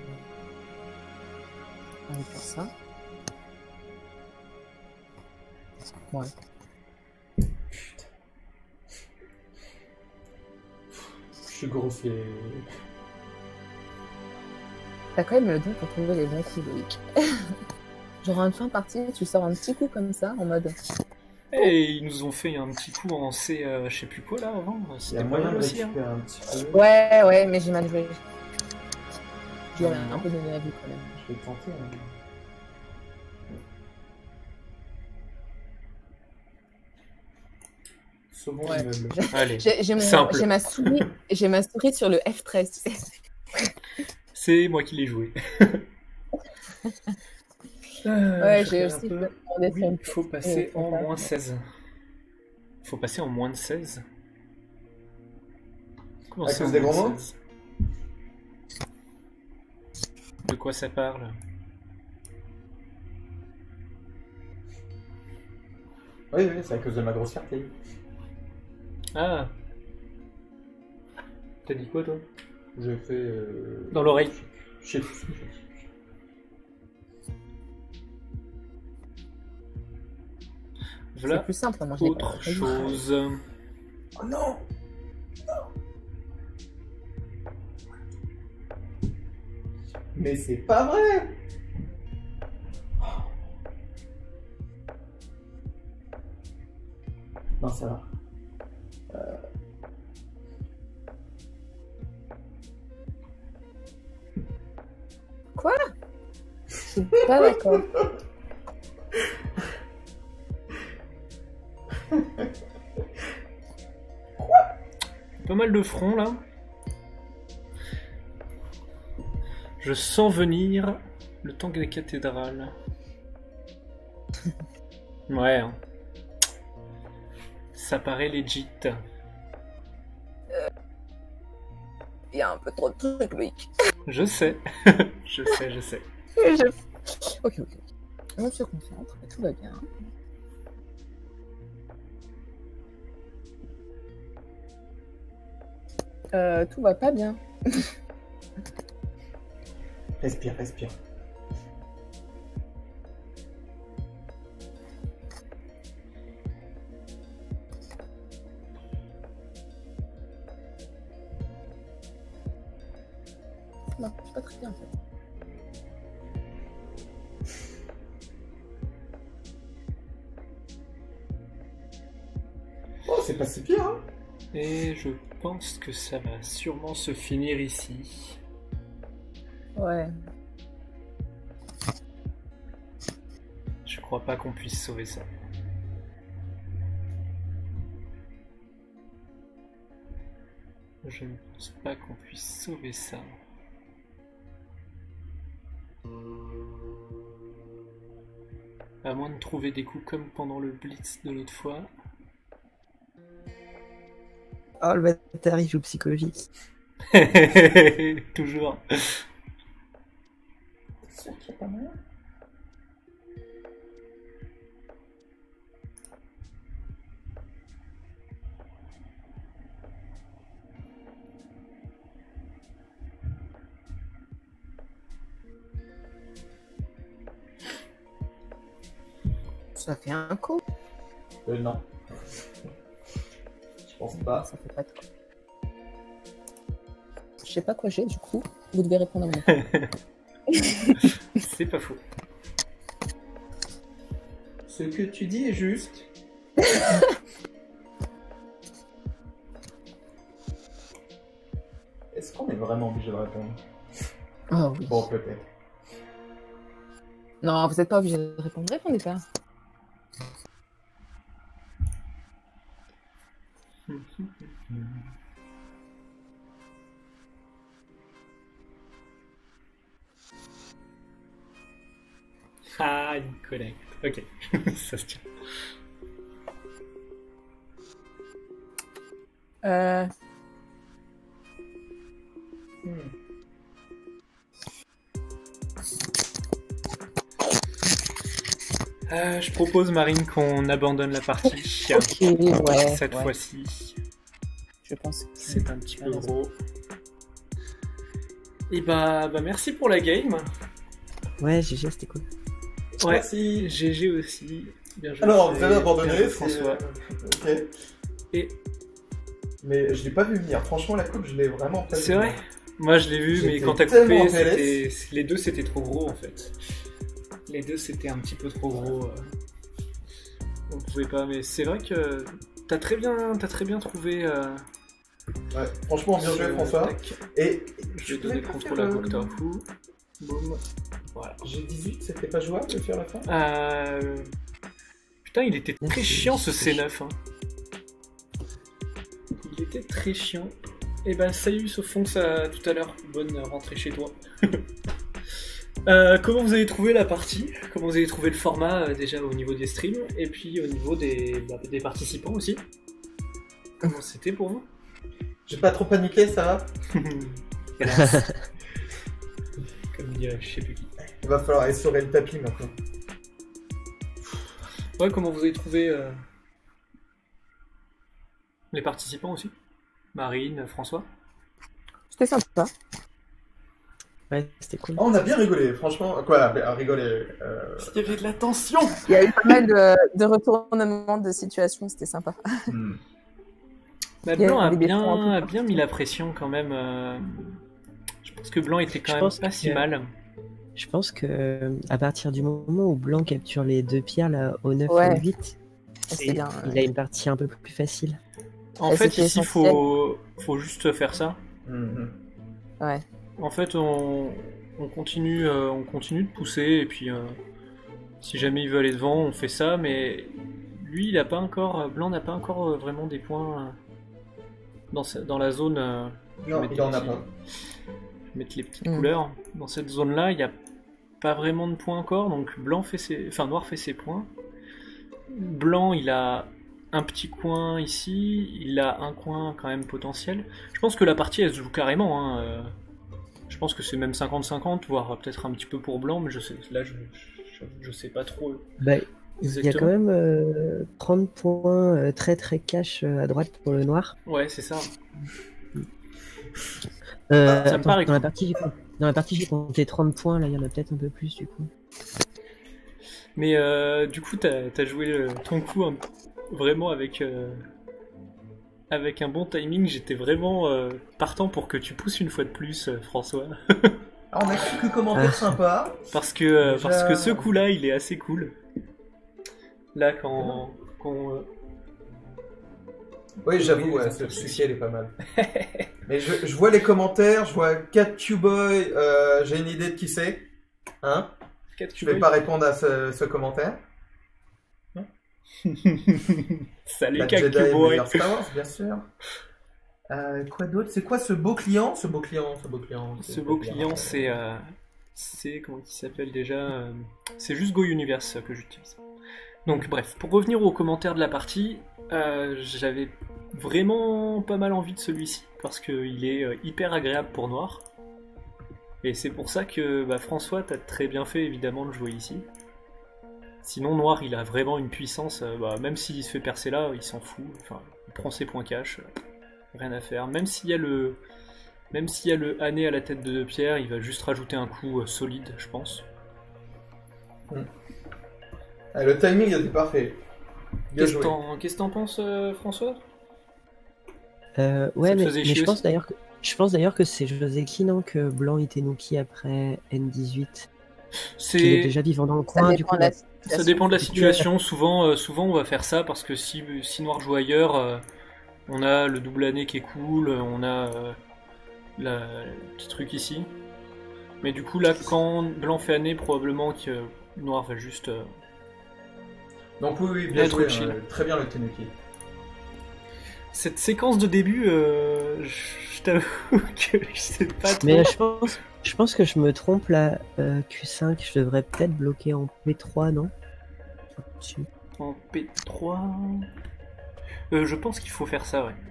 On va faire ça. Ouais. Je suis grossier. T'as quand même le don pour trouver les bons coups, Loïc. Genre, en fin de partie, tu sors un petit coup comme ça, en mode. Et ils nous ont fait un petit coup en C, euh, je sais plus quoi là avant. Il y a C'était pas moyen mal de aussi. Hein. récupérer un petit peu. Ouais, ouais, mais j'ai mal joué. Je lui avais Non. un peu donné la vie quand même. Je vais tenter. Hein. Sauvons Ouais. l'immeuble. Allez, J'ai j'ai mon- simple. j'ai ma souris, j'ai ma souris sur le F treize, tu sais. C'est moi qui l'ai joué. Ouais, je j'ai regarde aussi un peu. demandé Oui, sur une il faut passer euh, en contact. moins seize. Il faut passer en moins de seize. Comment À ça, cause en des moins gros de mots seize? De quoi ça parle? Oui, oui, c'est à cause de ma grossièreté. Ah. T'as dit quoi toi? J'ai fait. Euh... Dans l'oreille. Je sais plus ce que j'ai dit. C'est Voilà plus simple à manger. autre chose. Oh non! Mais c'est pas vrai! Non, ça va. Euh... Quoi? Je suis pas d'accord. Pas mal de front là. Je sens venir le temps des cathédrales. Ouais. Hein. Ça paraît legit. Il y a un peu trop de trucs, Loïc. Je sais. je sais, je sais. Je... Ok, ok. On se concentre, tout va bien. Euh, tout va pas bien. Respire, respire. Ça marche pas très bien en fait. Oh, c'est pas si pire, hein. Et je pense que ça va sûrement se finir ici. Ouais. Je crois pas qu'on puisse sauver ça. Je ne pense pas qu'on puisse sauver ça. À moins de trouver des coups comme pendant le blitz de l'autre fois. Oh, le bâtard, il joue psychologique. Toujours. C'est sûr qu'il y a pas mal. Ça fait un coup. Euh, non. Je pense pas. Ça fait pas de coup. Je sais pas quoi j'ai du coup. Vous devez répondre à moi. C'est pas faux. Ce que tu dis est juste. Est-ce qu'on est vraiment obligé de répondre? Oh oui. Bon, peut-être. Non, vous êtes pas obligé de répondre. Répondez pas. Ah, il connecte. Ok, ça se tient. Euh... Hmm. Euh, je propose, Marine, qu'on abandonne la partie. Ok, ouais. Cette ouais. fois-ci, Je pense que c'est un petit peu Ouais. gros. Et bah, bah, merci pour la game. Ouais, G G, c'était cool. Ouais, Merci. G G aussi. Bien joué. Alors, vous avez Bien abandonné, joué, c'est... François. Ok. Et Mais je l'ai pas vu venir. Franchement, la coupe, je l'ai vraiment pas vu c'est venir. vrai. Moi, je l'ai vu, mais J'étais quand t'as tellement coupé, en P L S. c'était... les deux, c'était trop gros, en fait. Les deux, c'était un petit peu trop gros. euh. On pouvait pas, mais c'est vrai que t'as très bien, t'as très bien trouvé. Euh... Ouais, franchement, bien joué, ce- François. tac. Et Je vais voulais donner pas contrôle faire à le- Doctor Who. Boum. Voilà. G dix-huit, c'était pas jouable de faire la fin? Euh... Putain, il était très chiant ce C neuf. Hein. Il était très chiant. Et ben, salut, Sophonse, à tout à l'heure. Bonne rentrée chez toi. Euh, comment vous avez trouvé la partie? Comment vous avez trouvé le format euh, déjà au niveau des streams et puis au niveau des, bah, des participants aussi? Comment c'était pour vous? J'ai pas trop paniqué, ça va? Hélas. Comme dirait je sais plus qui. Il va falloir essorer le tapis maintenant. Ouais, comment vous avez trouvé euh, les participants aussi? Marine, François? c'était sympa. Ouais, c'était cool. Oh, on a bien rigolé, franchement. Quoi, à rigoler euh... Il y avait de la tension! Il y a eu pas mal de, de retournements de situation, c'était sympa. hmm. Bah, Il y a Blanc a des bêtements en bien, tout a cas. bien mis la pression quand même. euh, Je pense que Blanc était quand Je même pense pas si que- mal. Je pense que euh, à partir du moment où Blanc capture les deux pierres là, au neuf Ouais. et au huit, C'est et bien. il a une partie un peu plus facile. En Et fait, c'était ici, faut, faut juste faire ça. Mhm. Ouais. En fait, on, on, continue, euh, on continue de pousser, et puis euh, si jamais il veut aller devant, on fait ça, mais lui, il a pas encore, Blanc n'a pas encore euh, vraiment des points euh, dans, sa- dans la zone. euh, je vais Non, mettre il en les a petits- pas. je vais mettre les petites Mm. couleurs. Dans cette zone-là, il n'y a pas vraiment de points encore, donc Blanc fait ses, enfin Noir fait ses points. Blanc, il a un petit coin ici, il a un coin quand même potentiel. Je pense que la partie, elle se joue carrément. Hein. euh, Je pense que c'est même cinquante cinquante, voire peut-être un petit peu pour Blanc, mais je sais, là, je, je, je sais pas trop. Bah, il y a Exactement. quand même euh, trente points euh, très très cash euh, à droite pour le noir. Ouais, c'est ça. Euh, Ça me attends, paraît dans, la cool. partie, j'ai com- dans la partie, j'ai compté trente points, là il y en a peut-être un peu plus du coup. Mais euh, du coup, t'as as joué le- ton coup un- vraiment avec, euh, avec un bon timing. J'étais vraiment euh, partant pour que tu pousses une fois de plus, euh, François. Ah, on a quelques commentaires Ah. sympas. Parce que, euh, Déjà- parce que ce coup-là, il est assez cool. Là, quand... quand euh, Oui, j'avoue, ouais, ce celui-ci, elle est pas mal. Mais je, je vois les commentaires, je vois Cat Boy, euh, j'ai une idée de qui c'est. Hein? Cat Je vais pas répondre à ce, ce commentaire. Salut, La Cat Jedi est Boy. meilleure Star Wars, bien sûr. Euh, quoi d'autre? C'est quoi ce beau client? Ce beau client, ce beau client. Ce beau client, c'est... euh, c'est... Comment il s'appelle déjà euh, C'est juste Go Universe que j'utilise. Donc bref, pour revenir aux commentaires de la partie, euh, j'avais vraiment pas mal envie de celui-ci, parce qu'il est euh, hyper agréable pour Noir. Et c'est pour ça que bah, François, t'as très bien fait évidemment de jouer ici. Sinon Noir, il a vraiment une puissance, euh, bah, même s'il se fait percer là, il s'en fout. Enfin, il prend ses points cash, euh, rien à faire. Même s'il y a le... Même s'il y a le Hané à la tête de deux pierres, il va juste rajouter un coup euh, solide, je pense. Ah, le timing était parfait. Bien Qu'est-ce que joué. t'en qu'est-ce que t'en penses, euh, François? Euh, Ça ouais, te mais, faisait mais chier je pense aussi d'ailleurs que je pense d'ailleurs que c'est Joseki, non, que Blanc était Nuki après N dix-huit. Qu'il est C'est... déjà vivant dans le Ça coin, du dépend coup. de la bah, situation. Ça dépend de la situation. Souvent, euh, souvent, on va faire ça parce que si, si Noir joue ailleurs, euh, on a le double année qui est cool, on a euh, la, le petit truc ici. Mais du coup, là, quand Blanc fait année, probablement que Noir va juste... euh, Donc oui, oui, bien Être joué. chill. hein, très bien le Tenuki. Cette séquence de début, euh, je je t'avoue que je sais pas trop. Mais je pense, je pense que je me trompe là. euh, Q cinq, je devrais peut-être bloquer en P trois, non? Dessus. En P trois... Euh, je pense qu'il faut faire ça, ouais.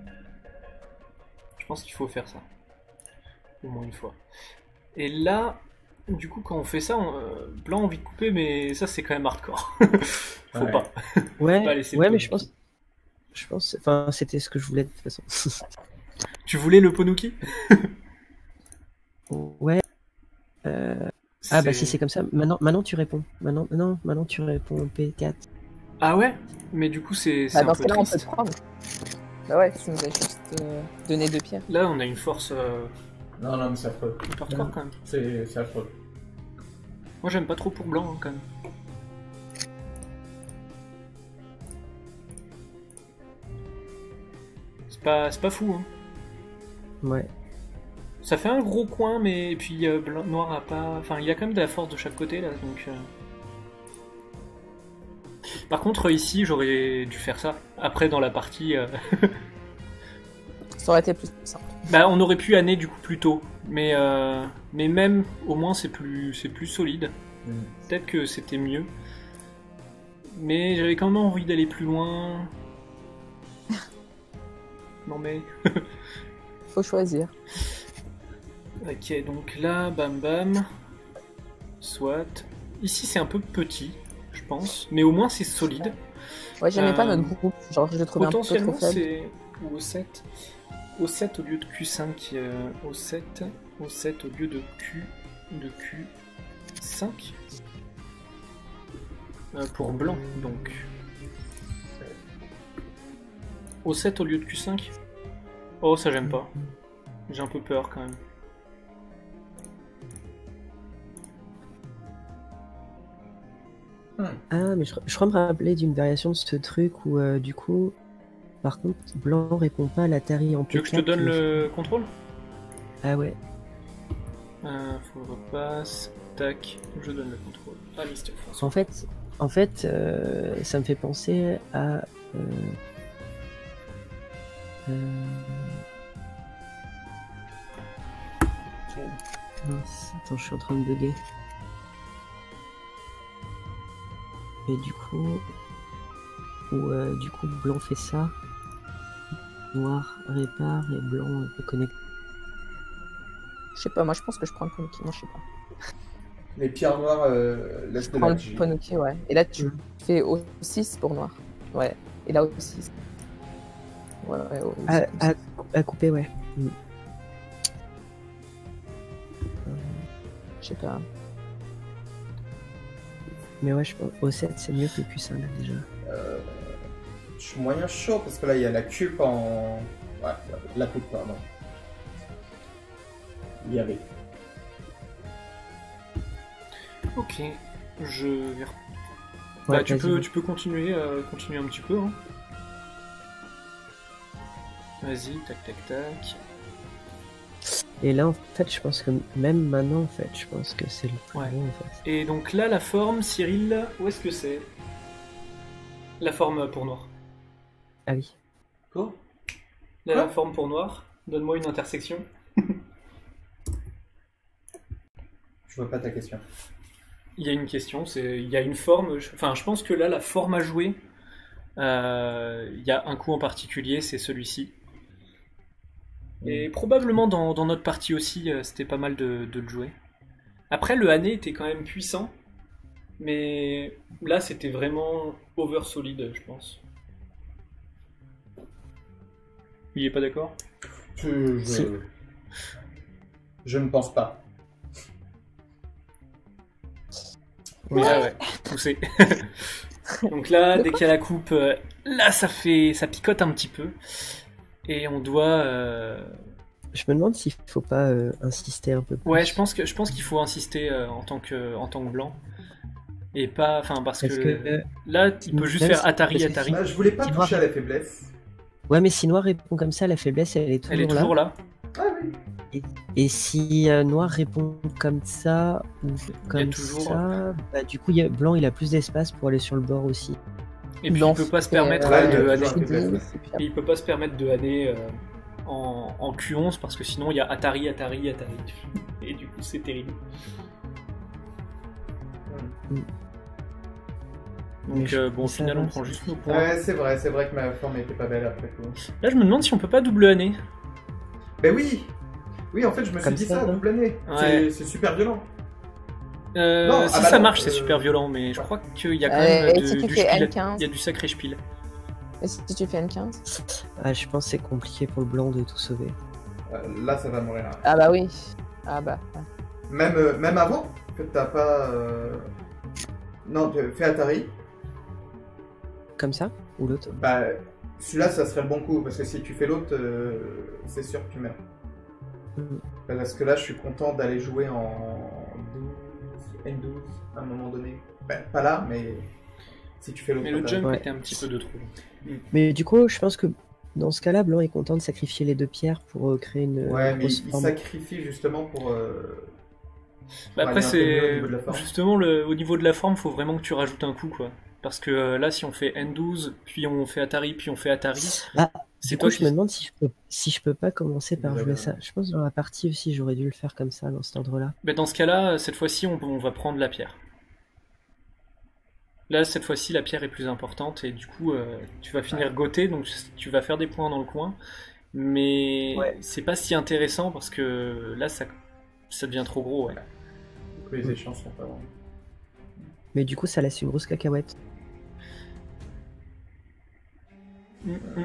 Je pense qu'il faut faire ça. Au moins une fois. Et là, du coup, quand on fait ça, on, euh, Blanc a envie de couper, mais ça, c'est quand même hardcore. Faut Ouais. pas. Ouais, pas laisser ouais, le mais je Ponuki. pense, je pense, enfin, c'était ce que je voulais de toute façon. Tu voulais le Ponuki? Ouais. Euh, Ah bah si c'est comme ça, maintenant, maintenant tu réponds. Maintenant, non, maintenant tu réponds P quatre. Ah ouais? Mais du coup, c'est c'est Bah, un dans peu ce cas-là, on peut triste. te prendre. Bah ouais, tu nous as juste euh, donné deux pierres. Là, on a une force euh, Non, non, mais c'est affreux. hardcore quand même. C'est c'est affreux. Moi, j'aime pas trop pour Blanc, hein, quand même. C'est pas, c'est pas fou, hein. Ouais. Ça fait un gros coin, mais et puis euh, blanc, noir a pas. Enfin, il y a quand même de la force de chaque côté là, donc. euh. Par contre, ici, j'aurais dû faire ça. Après, dans la partie, euh, Ça aurait été plus simple. bah, on aurait pu année du coup plus tôt, mais euh, mais même au moins c'est plus c'est plus solide. Mm. Peut-être que c'était mieux, mais j'avais quand même envie d'aller plus loin. Non mais. Faut choisir. Ok, donc là, bam bam. Soit. Ici, c'est un peu petit, je pense, mais au moins c'est solide. Ouais, j'aimais pas Euh, notre groupe. Genre, je le trouvais un peu trop Potentiellement, faible. c'est ou au sept. O sept au lieu de Q cinq. Euh, O sept. O sept au lieu de Q. De Q cinq. Euh, pour blanc, donc. O sept au lieu de Q cinq. Oh, ça j'aime pas. J'ai un peu peur quand même. Ah, mais je, je crois me rappeler d'une variation de ce truc où, euh, du coup, par contre, blanc répond pas à la Tari en P Tu veux quatre. que je te donne mais- le contrôle? Ah ouais. Euh, faut repasse. Tac, je donne le contrôle. Ah, Mister François. En fait, en fait euh, ça me fait penser à... Euh, euh, mince, attends, je suis en train de bugger. Et du coup... où euh, du coup blanc fait ça, noir répare et blanc peut connecter. Je sais pas, moi je pense que je prends le Ponoki, moi je sais pas. Les pierres noires, euh, laisse Je de prends la le magie. Ponoki, ouais. Et là tu Mm. fais au six pour noir. Ouais. Et là aussi. Ouais, ouais, au À, six. à, à couper, ouais. Mm. Je sais pas. Mais ouais, je pense au sept c'est mieux que le Q cinq déjà. Euh, je suis moyen chaud parce que là il y a la coupe en. Ouais, la coupe, pardon. Il y avait. Ok, je vais... Ouais, bah, tu, vas-y, peux, ouais. tu peux continuer, euh, continuer un petit peu. Hein. Vas-y, tac tac tac. Et là, en fait, je pense que même maintenant, en fait, je pense que c'est le plus Ouais. bon, en fait. Et donc là, la forme, Cyril, où est-ce que c'est? La forme pour noir. Ah oui. Quoi? La Quoi forme pour noir, donne-moi une intersection. Je vois pas ta question. Il y a une question, c'est il y a une forme. je- Enfin, je pense que là, la forme à jouer, euh, il y a un coup en particulier, c'est celui-ci. Et probablement dans, dans notre partie aussi, euh, c'était pas mal de, de le jouer. Après, le Hané était quand même puissant, mais là, c'était vraiment over solide, je pense. Il est pas d'accord? Je, je... Si. je ne pense pas. Ouais, ouais, ouais, poussé. Donc là, dès qu'il y a la coupe, euh, là, ça fait, ça picote un petit peu. Et on doit... euh, Je me demande s'il faut pas euh, insister un peu plus. Ouais, je pense que je pense qu'il faut insister euh, en tant que en tant que blanc et pas, enfin parce Parce que, que, euh, là il peut juste même faire si- Atari parce que Atari. Bah, je voulais pas Tu toucher vois. à la faiblesse. Ouais, mais si Noir répond comme ça, la faiblesse, elle est toujours, Elle est toujours là. Ah oui. Et si euh, Noir répond comme ça ou comme toujours- ça, bah, du coup, il y a... Blanc, il a plus d'espace pour aller sur le bord aussi. Et puis Blanc, il peut pas se c'est, permettre euh, de ouais, Hané. toujours. Je dis, c'est pire. Et il peut pas se permettre de Hané euh, en, en Q onze parce que sinon il y a Atari Atari Atari et du coup c'est terrible. Mais Donc je- euh, bon, au ça final va, on prend ça- juste nos points. Ouais, c'est vrai, c'est vrai que ma forme était pas belle après tout. Là je me demande si on peut pas double Hané. Ben oui. Oui, en fait, je me suis Comme dit ça, ça, non double année. Ouais. C'est- C'est super violent. Euh, Non, si ah bah ça non, marche, c'est euh, super violent, mais je ouais. crois qu'il y a quand Euh, même et de- si tu du fais spiel. N quinze? Il y a du sacré spiel. Et si tu fais N quinze? Ah, je pense que c'est compliqué pour le Blanc de tout sauver. Euh, Là, ça va mourir. Ah bah oui. Ah bah. ouais. Même, euh, même avant, que t'as pas. euh, Non, tu fais Atari. Comme ça ou l'autre? Bah, celui-là, ça serait le bon coup, parce que si tu fais l'autre, euh, c'est sûr que tu meurs. Mhm. Parce que là, je suis content d'aller jouer en douze, N douze à un moment donné. Ben, pas là, mais si tu fais l'autre. Mais le Atari. jump Ouais. était un petit peu de trop. Mais du coup, je pense que dans ce cas-là, Blanc est content de sacrifier les deux pierres pour euh, créer une Ouais, euh, mais grosse il, il forme. sacrifie justement pour. euh, Bah pour après, aller un peu mieux au c'est niveau de la forme. justement le... au niveau de la forme, faut vraiment que tu rajoutes un coup, quoi. Parce que euh, là, si on fait N douze, puis on fait Atari, puis on fait Atari, Ah, c'est Du toi coup, qui. je me demande si je peux, si je peux pas commencer par Vous jouer avez- ça. Je pense que dans la partie aussi, j'aurais dû le faire comme ça, dans cet ordre-là. Bah, dans ce cas-là, cette fois-ci, on... on va prendre la pierre. Là, cette fois-ci, la pierre est plus importante et du coup, euh, tu vas finir goté, donc tu vas faire des points dans le coin. Mais Ouais. c'est pas si intéressant parce que là, ça, ça devient trop gros, ouais. Donc, les échanges sont pas bons. Mais du coup, ça laisse une grosse cacahuète. Mm, mm.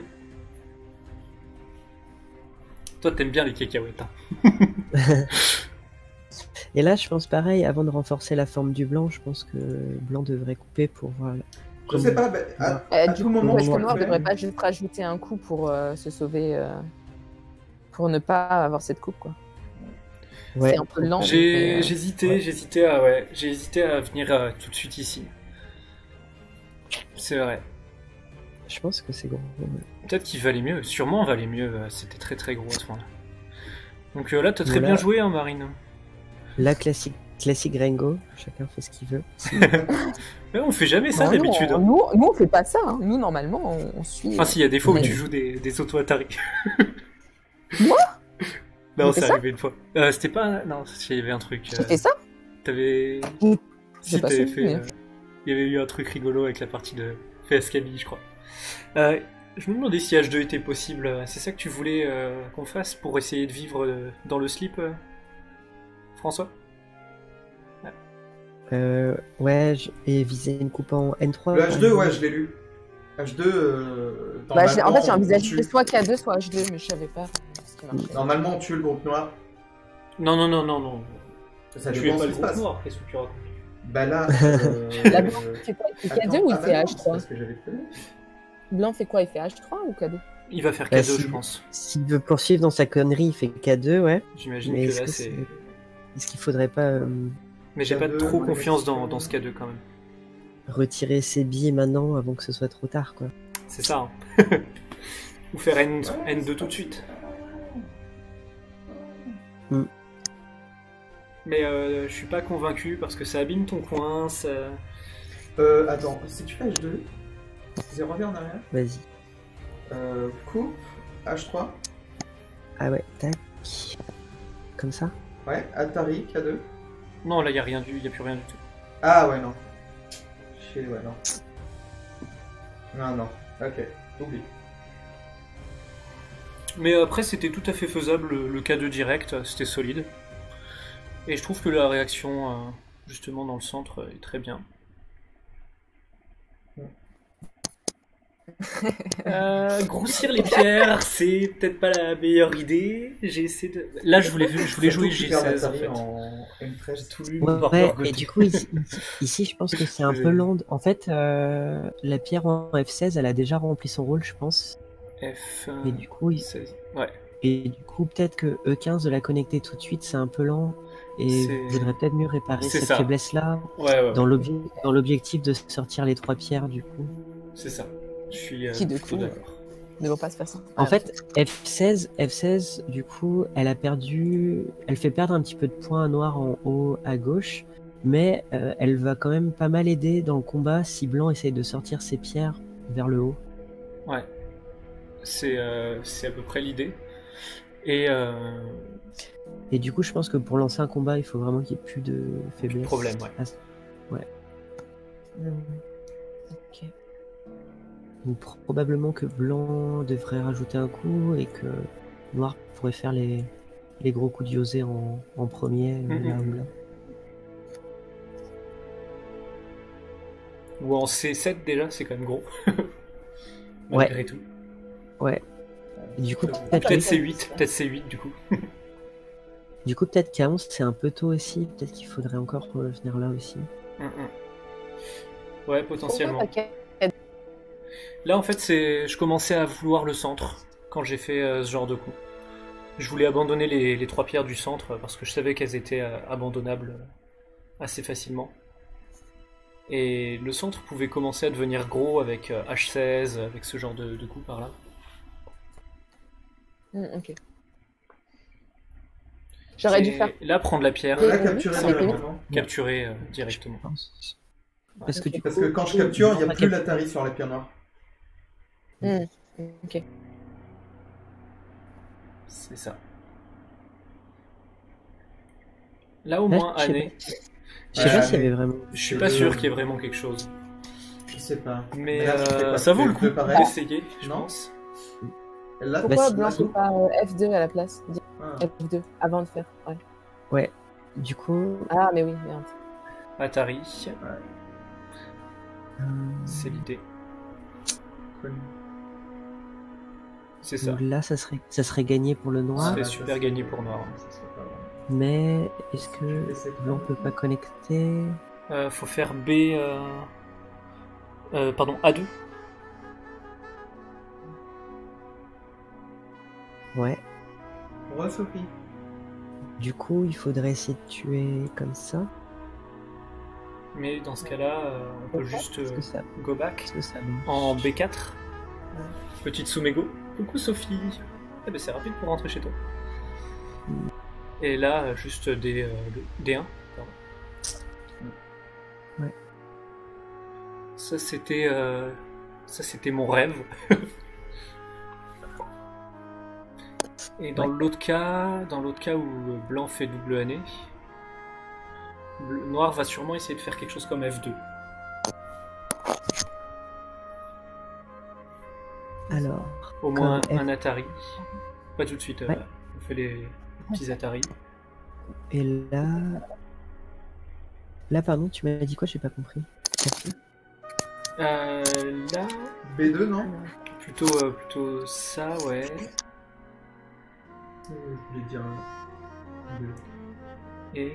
Toi, t'aimes bien les cacahuètes, hein. Et là, je pense pareil, avant de renforcer la forme du blanc, je pense que Blanc devrait couper pour voir. Je sais pas, ben, à, Euh, à du tout coup, moment, est-ce je que le Noir fais. devrait pas juste rajouter un coup pour euh, se sauver, euh, pour ne pas avoir cette coupe, quoi. Ouais. C'est un peu lent. J'ai mais, euh, j'hésitais, ouais. j'hésitais à ouais, j'ai hésité à venir euh, tout de suite ici. C'est vrai. Je pense que c'est gros. Ouais. Peut-être qu'il valait mieux. Sûrement valait mieux. euh, C'était très très gros à ce moment-là. Donc euh, là, t'as très Voilà. bien joué, hein, Marine. La classique, classique Rengo, chacun fait ce qu'il veut. Mais on fait jamais ça non, nous, d'habitude. on- hein. Nous, nous, on fait pas ça. hein. Nous, normalement, on, on suit. Enfin, s'il y a des fois où Mais- tu joues des, des auto-Atari. Moi Non, J'ai c'est fait arrivé une fois. Euh, C'était pas. Non, il y avait un truc. J'ai euh, fait ça T'avais. J'ai Si, pas t'avais su, fait. mais- euh, Il y avait eu un truc rigolo avec la partie de F S K B, je crois. Euh, je me demandais si H deux était possible. C'est ça que tu voulais euh, qu'on fasse pour essayer de vivre euh, dans le slip, euh, François? Euh, ouais, je vais viser une coupe en N trois. Le H deux, ouais, je l'ai lu. H deux, euh, Bah, j'ai- en fait, j'ai on envisagé tue- soit K deux, soit H deux, mais je savais pas ce qui marchait. Normalement, on tue le groupe noir. Non, non, non, non, non. Ça tu es dépend pas ce le qui se groupe passe. noir, qu'est-ce que tu racontes? Bah là, euh, La blanc, il fait quoi? Il fait K deux ou il Attends, fait ah bah non, H c'est trois? parce que j'avais prévu. Blanc fait quoi? Il fait H trois ou K deux? Il va faire K Bah, deux, si- je pense. S'il veut poursuivre dans sa connerie, il fait K deux, ouais. J'imagine Mais que est-ce là, que c'est... c'est- Est-ce qu'il faudrait pas euh, Mais j'ai pas K deux, trop ouais, confiance mais- dans, dans ce K deux quand même. retirer ses billes maintenant avant que ce soit trop tard, quoi? C'est ça. Hein. Ou faire N, N deux tout de suite. Hmm. Mais euh, je suis pas convaincu parce que ça abîme ton coin, ça... Euh, attends, si tu fais H deux, vas-y, reviens en arrière. Vas-y. Euh, coupe, H trois, Ah ouais, tac. Comme ça? ouais, Atari, K deux. Non, là, il y a rien du... y a plus rien du tout. Ah ouais, non. Chez... ouais, non. Non, non, ok, oublie. Mais après, c'était tout à fait faisable, le, le K deux direct, c'était solide. Et je trouve que la réaction, euh, justement, dans le centre, est très bien. Euh, grossir les pierres, c'est peut-être pas la meilleure idée. J'ai essayé de... Là, je voulais, je voulais jouer Surtout G que tu perds seize, en l'Atari fait. en M treize. J'ai tout lu, Ouais, voir ouais, leur et côté. du coup, ici, ici- ici, je pense que c'est un peu lent. En fait, euh, la pierre en F seize, elle a déjà rempli son rôle, je pense. F Et du coup, il- seize. Ouais. et du coup peut-être que E quinze, de la connecter tout de suite, c'est un peu lent. Et C'est- il faudrait peut-être mieux réparer C'est cette ça. faiblesse-là Ouais, ouais, dans l'obje- dans l'objectif de sortir les trois pierres, du coup. c'est ça. Je suis euh, Qui, de plutôt coup, d'accord. Ne vont pas se faire ça. En Ah, fait, F seize, F seize, du coup, elle a perdu, elle fait perdre un petit peu de points à noir en haut à gauche, mais euh, elle va quand même pas mal aider dans le combat si blanc essaye de sortir ses pierres vers le haut. Ouais. C'est euh, c'est à peu près l'idée. Et euh, Et du coup, je pense que pour lancer un combat, il faut vraiment qu'il n'y ait plus de faiblesse. problème, ouais. Ah, c- ouais. Hmm. Ok. Donc, probablement que blanc devrait rajouter un coup et que noir pourrait faire les, les gros coups de Yosé en, en premier, euh, Mhm. là ou là. ou en C sept déjà, c'est quand même gros. Malgré tout. Ouais. Et du coup, Ou peut-être Peut-être C huit, peut-être C huit du coup. du coup, peut-être K onze, c'est un peu tôt aussi. Peut-être qu'il faudrait encore revenir là aussi. Hum, hum. Ouais, potentiellement. Pourquoi t'as K- Là, en fait, c'est, je commençais à vouloir le centre quand j'ai fait euh, ce genre de coup. Je voulais abandonner les, les trois pierres du centre parce que je savais qu'elles étaient euh, abandonnables euh, assez facilement. Et le centre pouvait commencer à devenir gros avec euh, H seize, avec ce genre de, de coups par là. Hmm, ok. J'aurais dû Et faire. là, prendre la pierre, Et- Là, oui, capturer c'est dans le fini. moment. capturer euh, directement. Je pense. Parce que, du Parce coup, que quand je capture, il n'y a on va plus cap- l'Atari sur la pierre noire. Hmm, Ok. C'est ça. Là, au Là, moins, je sais année. pas. Je sais Ouais, pas s'il y mais- avait vraiment. Je suis pas sûr qu'il y ait vraiment quelque chose. Je sais pas. Mais là, tu fais euh, quoi, ça tu vaut fais le coup deux pareils d'essayer, je Non. pense. Là, Pourquoi si- blanc si- fait pas euh, F deux à la place? Dis Ah. F deux avant de faire. Ouais. Du coup, Ah, mais oui, merde. Atari, euh, c'est l'idée. Connu. C'est ça. donc là, ça serait, ça serait gagné pour le Ce noir. serait là, super ça, gagné c'est- pour noir. ça serait pas bon. Mais est-ce que Et c'est blanc peut pas connecter? Euh, faut faire B. Euh... euh, pardon, A deux. Ouais. Re Sophie. Du coup, il faudrait essayer de tuer comme ça. Mais dans ce cas-là, euh, on peut juste Est-ce euh, que ça, go back est-ce que ça marche? en B quatre. Petite Sumego. Coucou Sophie. Eh ben c'est rapide pour rentrer chez toi. Et là, euh, juste D, euh, D un. Pardon. Ouais. Ça c'était, euh, ça c'était mon rêve. Et dans Ouais. l'autre cas, dans l'autre cas où euh, blanc fait double année, bleu- noir va sûrement essayer de faire quelque chose comme F deux. Alors, Au moins comme un, un F- Atari. Pas tout de suite, euh, Ouais. on fait les petits Atari. et là... Là, pardon, tu m'as dit quoi? J'ai pas compris. Euh, là, B deux, non? plutôt, euh, plutôt ça, ouais. Euh, Je voulais dire un B. Et...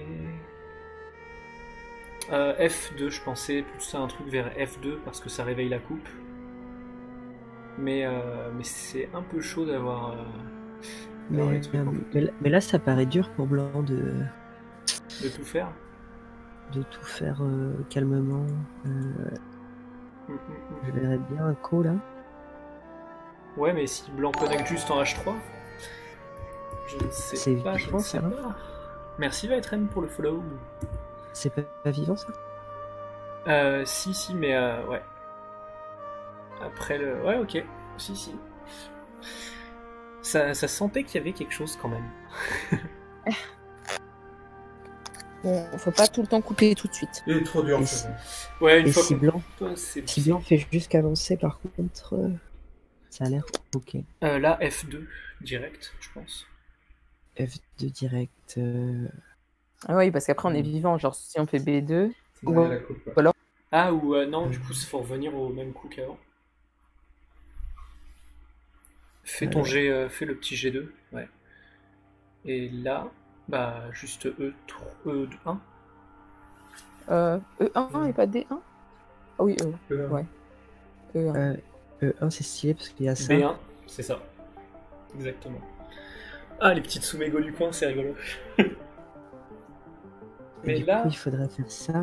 Euh, F deux, je pensais plus à un truc vers F deux parce que ça réveille la coupe. Mais, euh, mais c'est un peu chaud d'avoir... euh, d'avoir Mais, les trucs euh, en- mais là- mais là, ça paraît dur pour Blanc de, de tout faire. de tout faire euh, calmement. Euh, Mm, mm, mm. je verrais bien un co là. Ouais, mais si Blanc connecte juste en H trois, je ne sais C'est pas, je ne vivant, sais ça, hein. pas. Merci Vaetren pour le follow. C'est pas, pas vivant ça? Euh, si, si, mais euh, ouais. Après le... Ouais, ok. Si, si. Ça, ça sentait qu'il y avait quelque chose quand même. Bon, faut pas tout le temps couper tout de suite. Il est trop dur, Et ce si- jeu. Ouais, une Et fois si qu'on Blanc, coupe, c'est... si Blanc fait juste qu'avancer, par contre, euh, ça a l'air ok. Euh, là, F deux, direct, je pense. F deux direct. euh, Ah oui, parce qu'après on est vivant, genre si on fait B deux, Sinon, il y a Ouais. la coupe, ouais. Ah, ou euh, non, du coup, il faut revenir au même coup qu'avant. Fais ton Ouais. G, euh, fais le petit G deux, ouais. Et là, bah, juste E un. euh, E un et pas D un? Ah oui, E. Euh, Ouais. E un. euh, E un c'est stylé parce qu'il y a ça. B un, c'est ça. Exactement. Ah, les petites sous-mégots du coin, c'est rigolo. Et Mais du là, coup, il faudrait faire ça.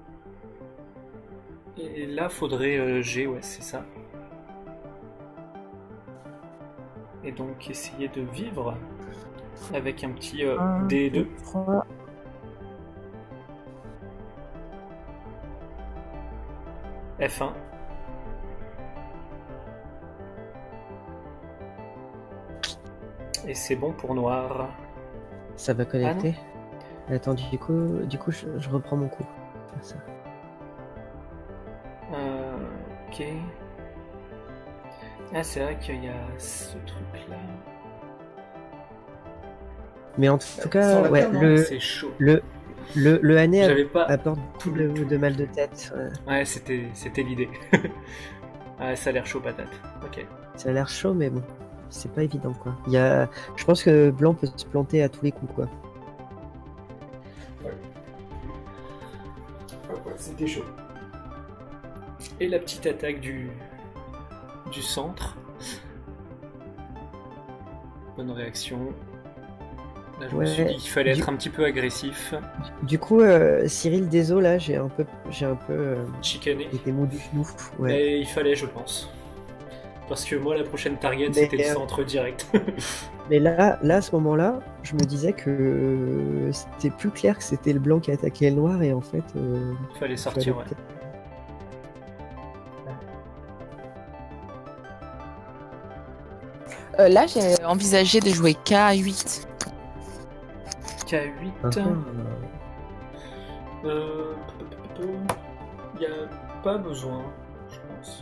et là, faudrait euh, G, ouais, c'est ça. Et donc, essayer de vivre avec un petit euh, Un, D deux. trois. F un. Et c'est bon pour noir. Ça va Ah connecter. Attends, du coup, du coup je, je reprends mon coup. Faire ça. Euh, ok. Ah, c'est vrai qu'il y a ce truc-là. Mais en tout Sans cas, la ouais, terre, non, le, C'est chaud. le, le, le année J'avais pas. apporte tout tout le- le tout. de mal de tête. ouais. Ouais, c'était, c'était l'idée. Ouais, ça a l'air chaud patate. Ok. Ça a l'air chaud, mais bon, c'est pas évident quoi. Il y a... Je pense que Blanc peut se planter à tous les coups quoi. Ah ouais, c'était chaud. Et la petite attaque du, du centre. Bonne réaction. Là, je me Ouais, suis dit qu'il fallait du- être un petit peu agressif. Du coup, euh, Cyril, désolé, là, j'ai un peu, j'ai un peu euh, Chicané. été mou du genou. Ouais. Mais il fallait, je pense. Parce que moi, la prochaine target, Mais, c'était le euh, centre direct. Mais là, là, à ce moment-là, je me disais que euh, c'était plus clair que c'était le blanc qui attaquait le noir et en fait. Euh, Il fallait il sortir, fallait ouais. peut-être- Euh, là, j'ai envisagé de jouer K huit. K huit. Ah, Euh. Il n'y a pas besoin, je pense.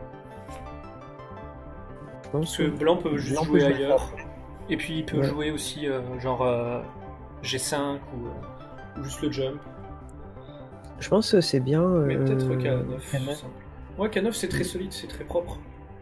je pense Parce que que Blanc peut juste Blanc peut jouer jouer ailleurs. Et puis il peut Ouais. jouer aussi euh, genre euh, G cinq ou, euh, ou juste le jump. je pense que c'est bien. Mais euh, peut-être K neuf. K neuf. simple. Ouais, K neuf c'est très solide, c'est très propre.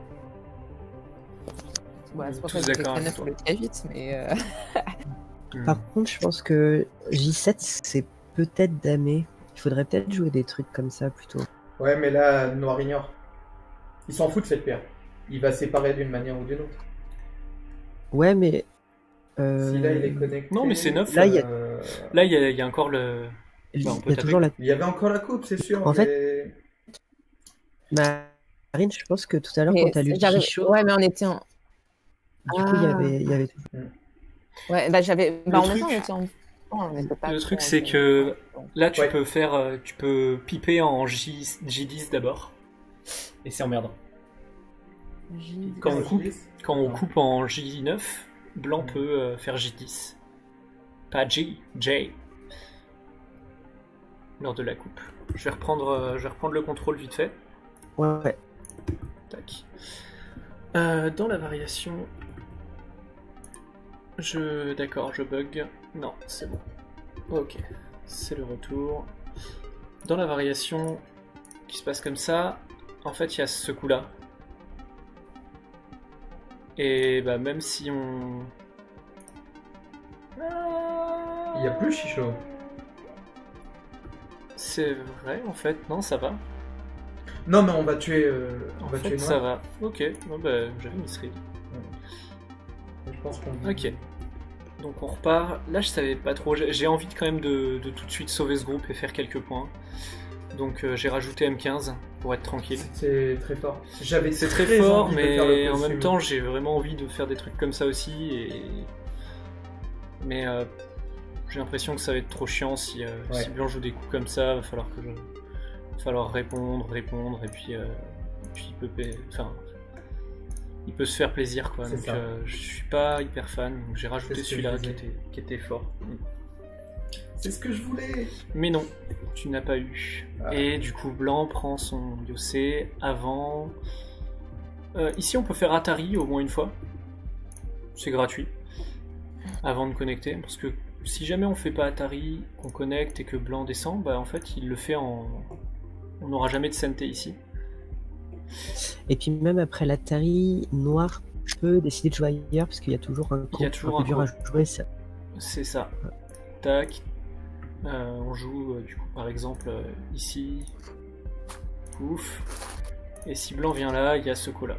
Ouais, c'est pour Tous ça que je d'accord K avec neuf toi. ou le K huit, mais. euh, Par contre, je pense que J sept, c'est peut-être damé. Il faudrait peut-être jouer des trucs comme ça plutôt. Ouais, mais là, Noir ignore. Il s'en fout de cette paire. Il va séparer d'une manière ou d'une autre. Ouais, mais. euh, Si là, il est connecté. Non, mais c'est neuf. Là, il y a- euh, Là, il y, a- il y a encore le. il Bah, on y peut a toujours la Il y avait encore la coupe, c'est sûr. En fait- mais- Marine. Je pense que tout à l'heure, mais quand t'as lu j'arrive- Chicho, Ouais, mais on était en. du coup, il y Ah. avait, il y avait Ouais, bah j'avais. Bah, en même truc- temps, on était en. on était pas le truc, trop en- c'est que- Là, tu Ouais. peux faire. euh, Tu peux piper en J, J dix d'abord. Et c'est emmerdant. Quand on coupe, quand on coupe en J neuf, Blanc peut euh, faire J dix. Pas J, J. Lors de la coupe. Je vais reprendre, euh, je vais reprendre le contrôle vite fait. Ouais, ouais. Tac. Euh, dans la variation... Je... D'accord, je bug. Non, c'est bon. Ok, c'est le retour. Dans la variation qui se passe comme ça, en fait, il y a ce coup-là. Et bah même si on... Il y a plus Chicho. C'est vrai, en fait, non, ça va. Non, mais on va tuer. Euh, on En va fait, tuer ça Noir. va. Ok, bon, bah, j'avais misread. Je pense qu'on. Ok. Donc on repart. Là, je savais pas trop. J'ai j'ai envie de, quand même de, de tout de suite sauver ce groupe et faire quelques points. Donc euh, j'ai rajouté M quinze pour être tranquille. C'était très fort. J'avais C'est très fort, envie de faire le mais en costume. même temps, j'ai vraiment envie de faire des trucs comme ça aussi. Et... Mais euh, j'ai l'impression que ça va être trop chiant si, euh, Ouais. si Blanc joue des coups comme ça. Va falloir que je... va falloir répondre, répondre, et puis, euh, et puis il peut, pa- enfin, il peut se faire plaisir, quoi. C'est Donc ça. euh, je suis pas hyper fan. Donc j'ai rajouté C'est ce que celui-là je qui disais. était, qui était fort. C'est ce que je voulais. Mais non, tu n'as pas eu. Ah. Et du coup, Blanc prend son Yossé avant. Euh, ici, on peut faire Atari au moins une fois. C'est gratuit. Avant de connecter. Parce que si jamais on fait pas Atari, qu'on connecte et que Blanc descend, bah en fait, il le fait en. On n'aura jamais de santé ici. Et puis même après l'Atari, Noir peut décider de jouer ailleurs parce qu'il y a toujours un Il y a coup toujours un un peu dur à coup. jouer. Ça. C'est ça. Tac. Euh, on joue euh, du coup par exemple euh, ici. Ouf. Et si Blanc vient là, il y a ce coup là.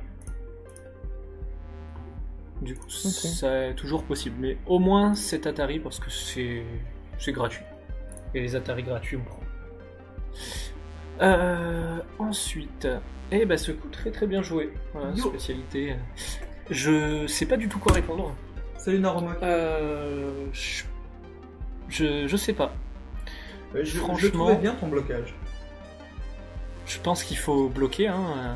Du coup, c'est toujours possible. Mais au moins cet Atari parce que c'est c'est gratuit. Et les Atari gratuits on prend. Euh, ensuite, eh ben ce coup très très bien joué. Voilà, Yo. spécialité. Je sais pas du tout quoi répondre. Salut Narumok. Euh, je... je je sais pas. Euh, je, franchement- je trouvais bien ton blocage. Je pense qu'il faut bloquer. Hein. euh.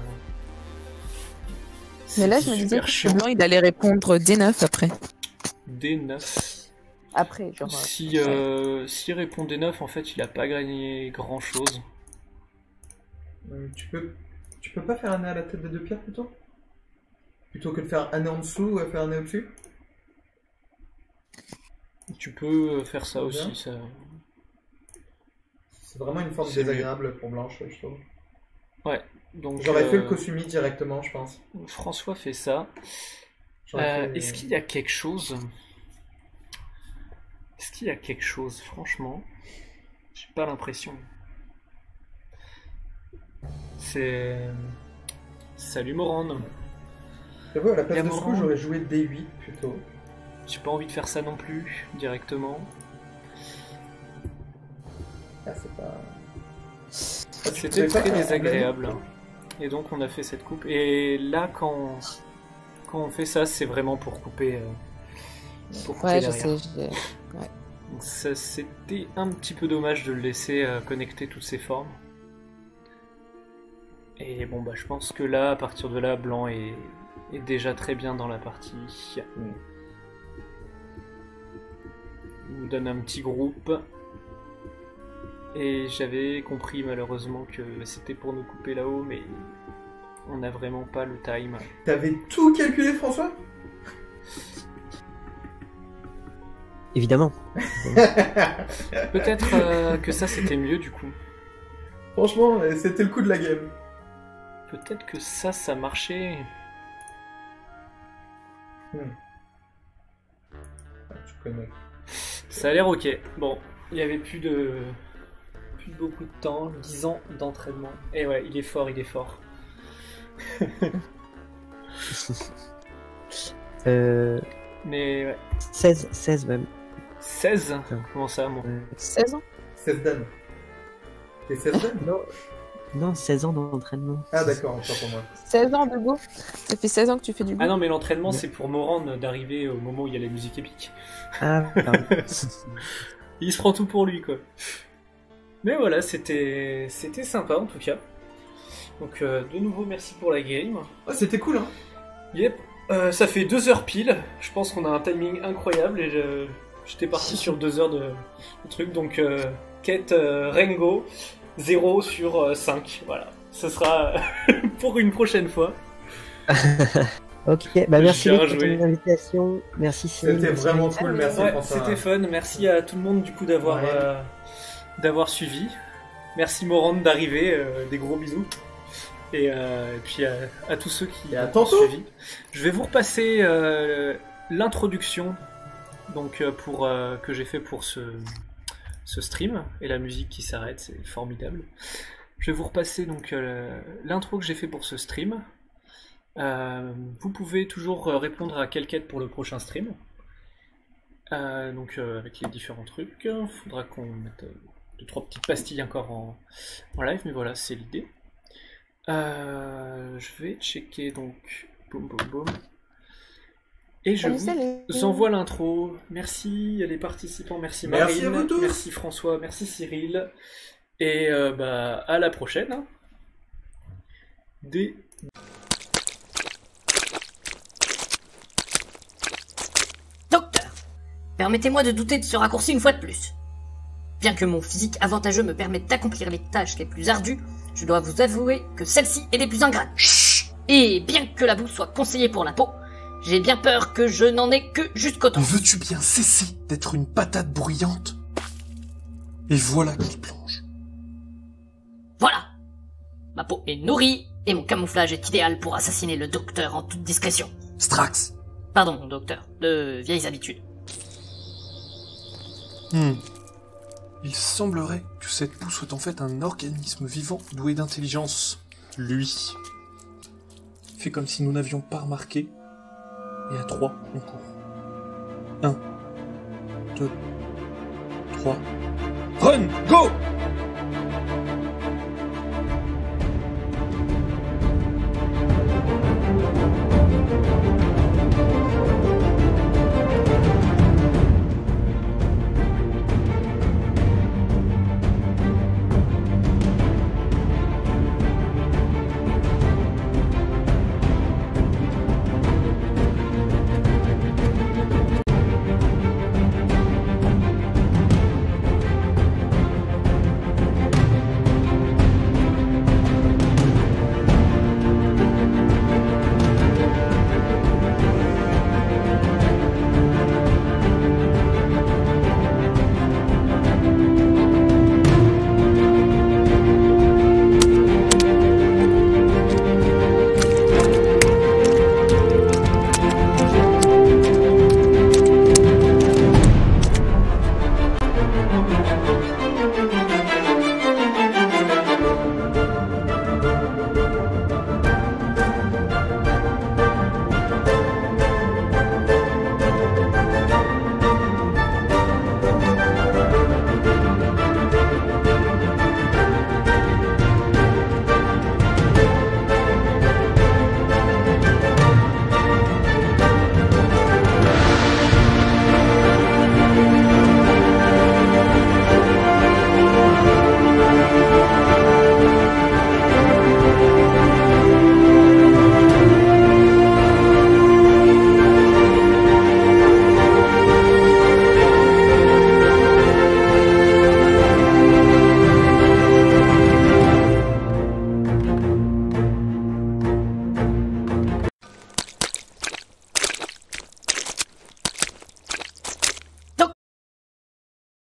Mais là, C'est je me disais super que chiant. Blanc, il allait répondre D neuf après. D neuf. Après, genre. euh, Si euh, s'il répond D neuf, en fait, il a pas gagné grand chose. Euh, tu peux, tu peux pas faire un nez à la tête des deux pierres plutôt? Plutôt que de faire un nez en dessous ou faire un nez au-dessus? Tu peux faire ça Bien. aussi. Ça... C'est vraiment une forme C'est désagréable pour Blanche, je trouve. Ouais. Donc. J'aurais fait le euh, Kosumi directement, je pense. François fait ça. J'aurais Euh, fait- Est-ce qu'il y a quelque chose Est-ce qu'il y a quelque chose Franchement, j'ai pas l'impression. C'est. Salut Morand. J'avoue, à la place Il y a de ce coup, Morand. j'aurais joué D huit plutôt. J'ai pas envie de faire ça non plus directement. Ah, c'est pas. C'était très désagréable. Et donc on a fait cette coupe. Et là, quand, quand on fait ça, c'est vraiment pour couper, euh, pour couper Ouais, je derrière. sais. j'ai- Donc ça, c'était un petit peu dommage de le laisser euh, connecter toutes ces formes. Et bon, bah, je pense que là, à partir de là, Blanc est, est déjà très bien dans la partie. Il nous donne un petit groupe. Et j'avais compris malheureusement que c'était pour nous couper là-haut, mais on n'a vraiment pas le time. T'avais tout calculé, François? Évidemment. Peut-être euh, que ça c'était mieux du coup. Franchement, euh, c'était le coup de la game. Peut-être que ça, ça marchait. Ah, tu connais. Ça a l'air ok. Bon, il y avait plus de... plus beaucoup de temps, dix ans d'entraînement. Et ouais, il est fort, il est fort. Euh, Mais ouais. seize, seize même. seize Comment ça, mon Euh, seize ans. seize dan. T'es seize dan? non, non, seize ans d'entraînement. Ah d'accord, encore pour moi. seize ans de go. Ça fait seize ans que tu fais du go. Ah non, mais l'entraînement c'est pour Morand d'arriver au moment où il y a la musique épique. Ah, pardon. Il se prend tout pour lui, quoi. Mais voilà, c'était c'était sympa en tout cas. Donc euh, de nouveau merci pour la game. Ah, c'était cool, hein. Yep. Euh, ça fait deux heures pile. Je pense qu'on a un timing incroyable et je- j'étais parti sur deux heures de, de trucs. Donc euh, quête euh, Rengo zéro sur cinq. Voilà. Ce sera pour une prochaine fois. Ok, bah merci Bien Luc, pour joué. ton invitation. Merci Cyril. C'était merci vraiment Luc. cool, merci Ouais, Quentin. c'était fun. Merci à tout le monde du coup d'avoir Ouais. euh, d'avoir suivi. Merci Morand d'arriver. euh, des gros bisous. Et, euh, et puis à, à tous ceux qui Et à ont tantôt. suivi. Je vais vous repasser euh, l'introduction donc euh, pour euh, que j'ai fait pour ce ce stream et la musique qui s'arrête, c'est formidable. Je vais vous repasser donc euh, l'intro que j'ai fait pour ce stream. Euh, vous pouvez toujours euh, répondre à quelle quête pour le prochain stream. Euh, donc euh, avec les différents trucs, il faudra qu'on mette euh, deux trois petites pastilles encore en, en live, mais voilà, c'est l'idée. Euh, je vais checker donc, boum boum boum. Et je Salut, vous salut. envoie l'intro. Merci les participants, merci Merci Marine, à vous tous. merci François, merci Cyril. Et euh, bah à la prochaine. hein. Des Docteur, permettez-moi de douter de ce raccourci une fois de plus. Bien que mon physique avantageux me permette d'accomplir les tâches les plus ardues, je dois vous avouer que celle-ci est des plus ingrates. Et bien que la boue soit conseillée pour la peau, j'ai bien peur que je n'en ai que jusqu'au temps. Veux-tu bien cesser d'être une patate bruyante? Et voilà qu'il plonge. Voilà. Ma peau est nourrie et mon camouflage est idéal pour assassiner le docteur en toute discrétion. Strax. Pardon, docteur, de vieilles habitudes. Hmm. Il semblerait que cette boue soit en fait un organisme vivant doué d'intelligence. Lui. Fait comme si nous n'avions pas remarqué. Et à trois, on court. Un. Deux. Trois. Run! Go!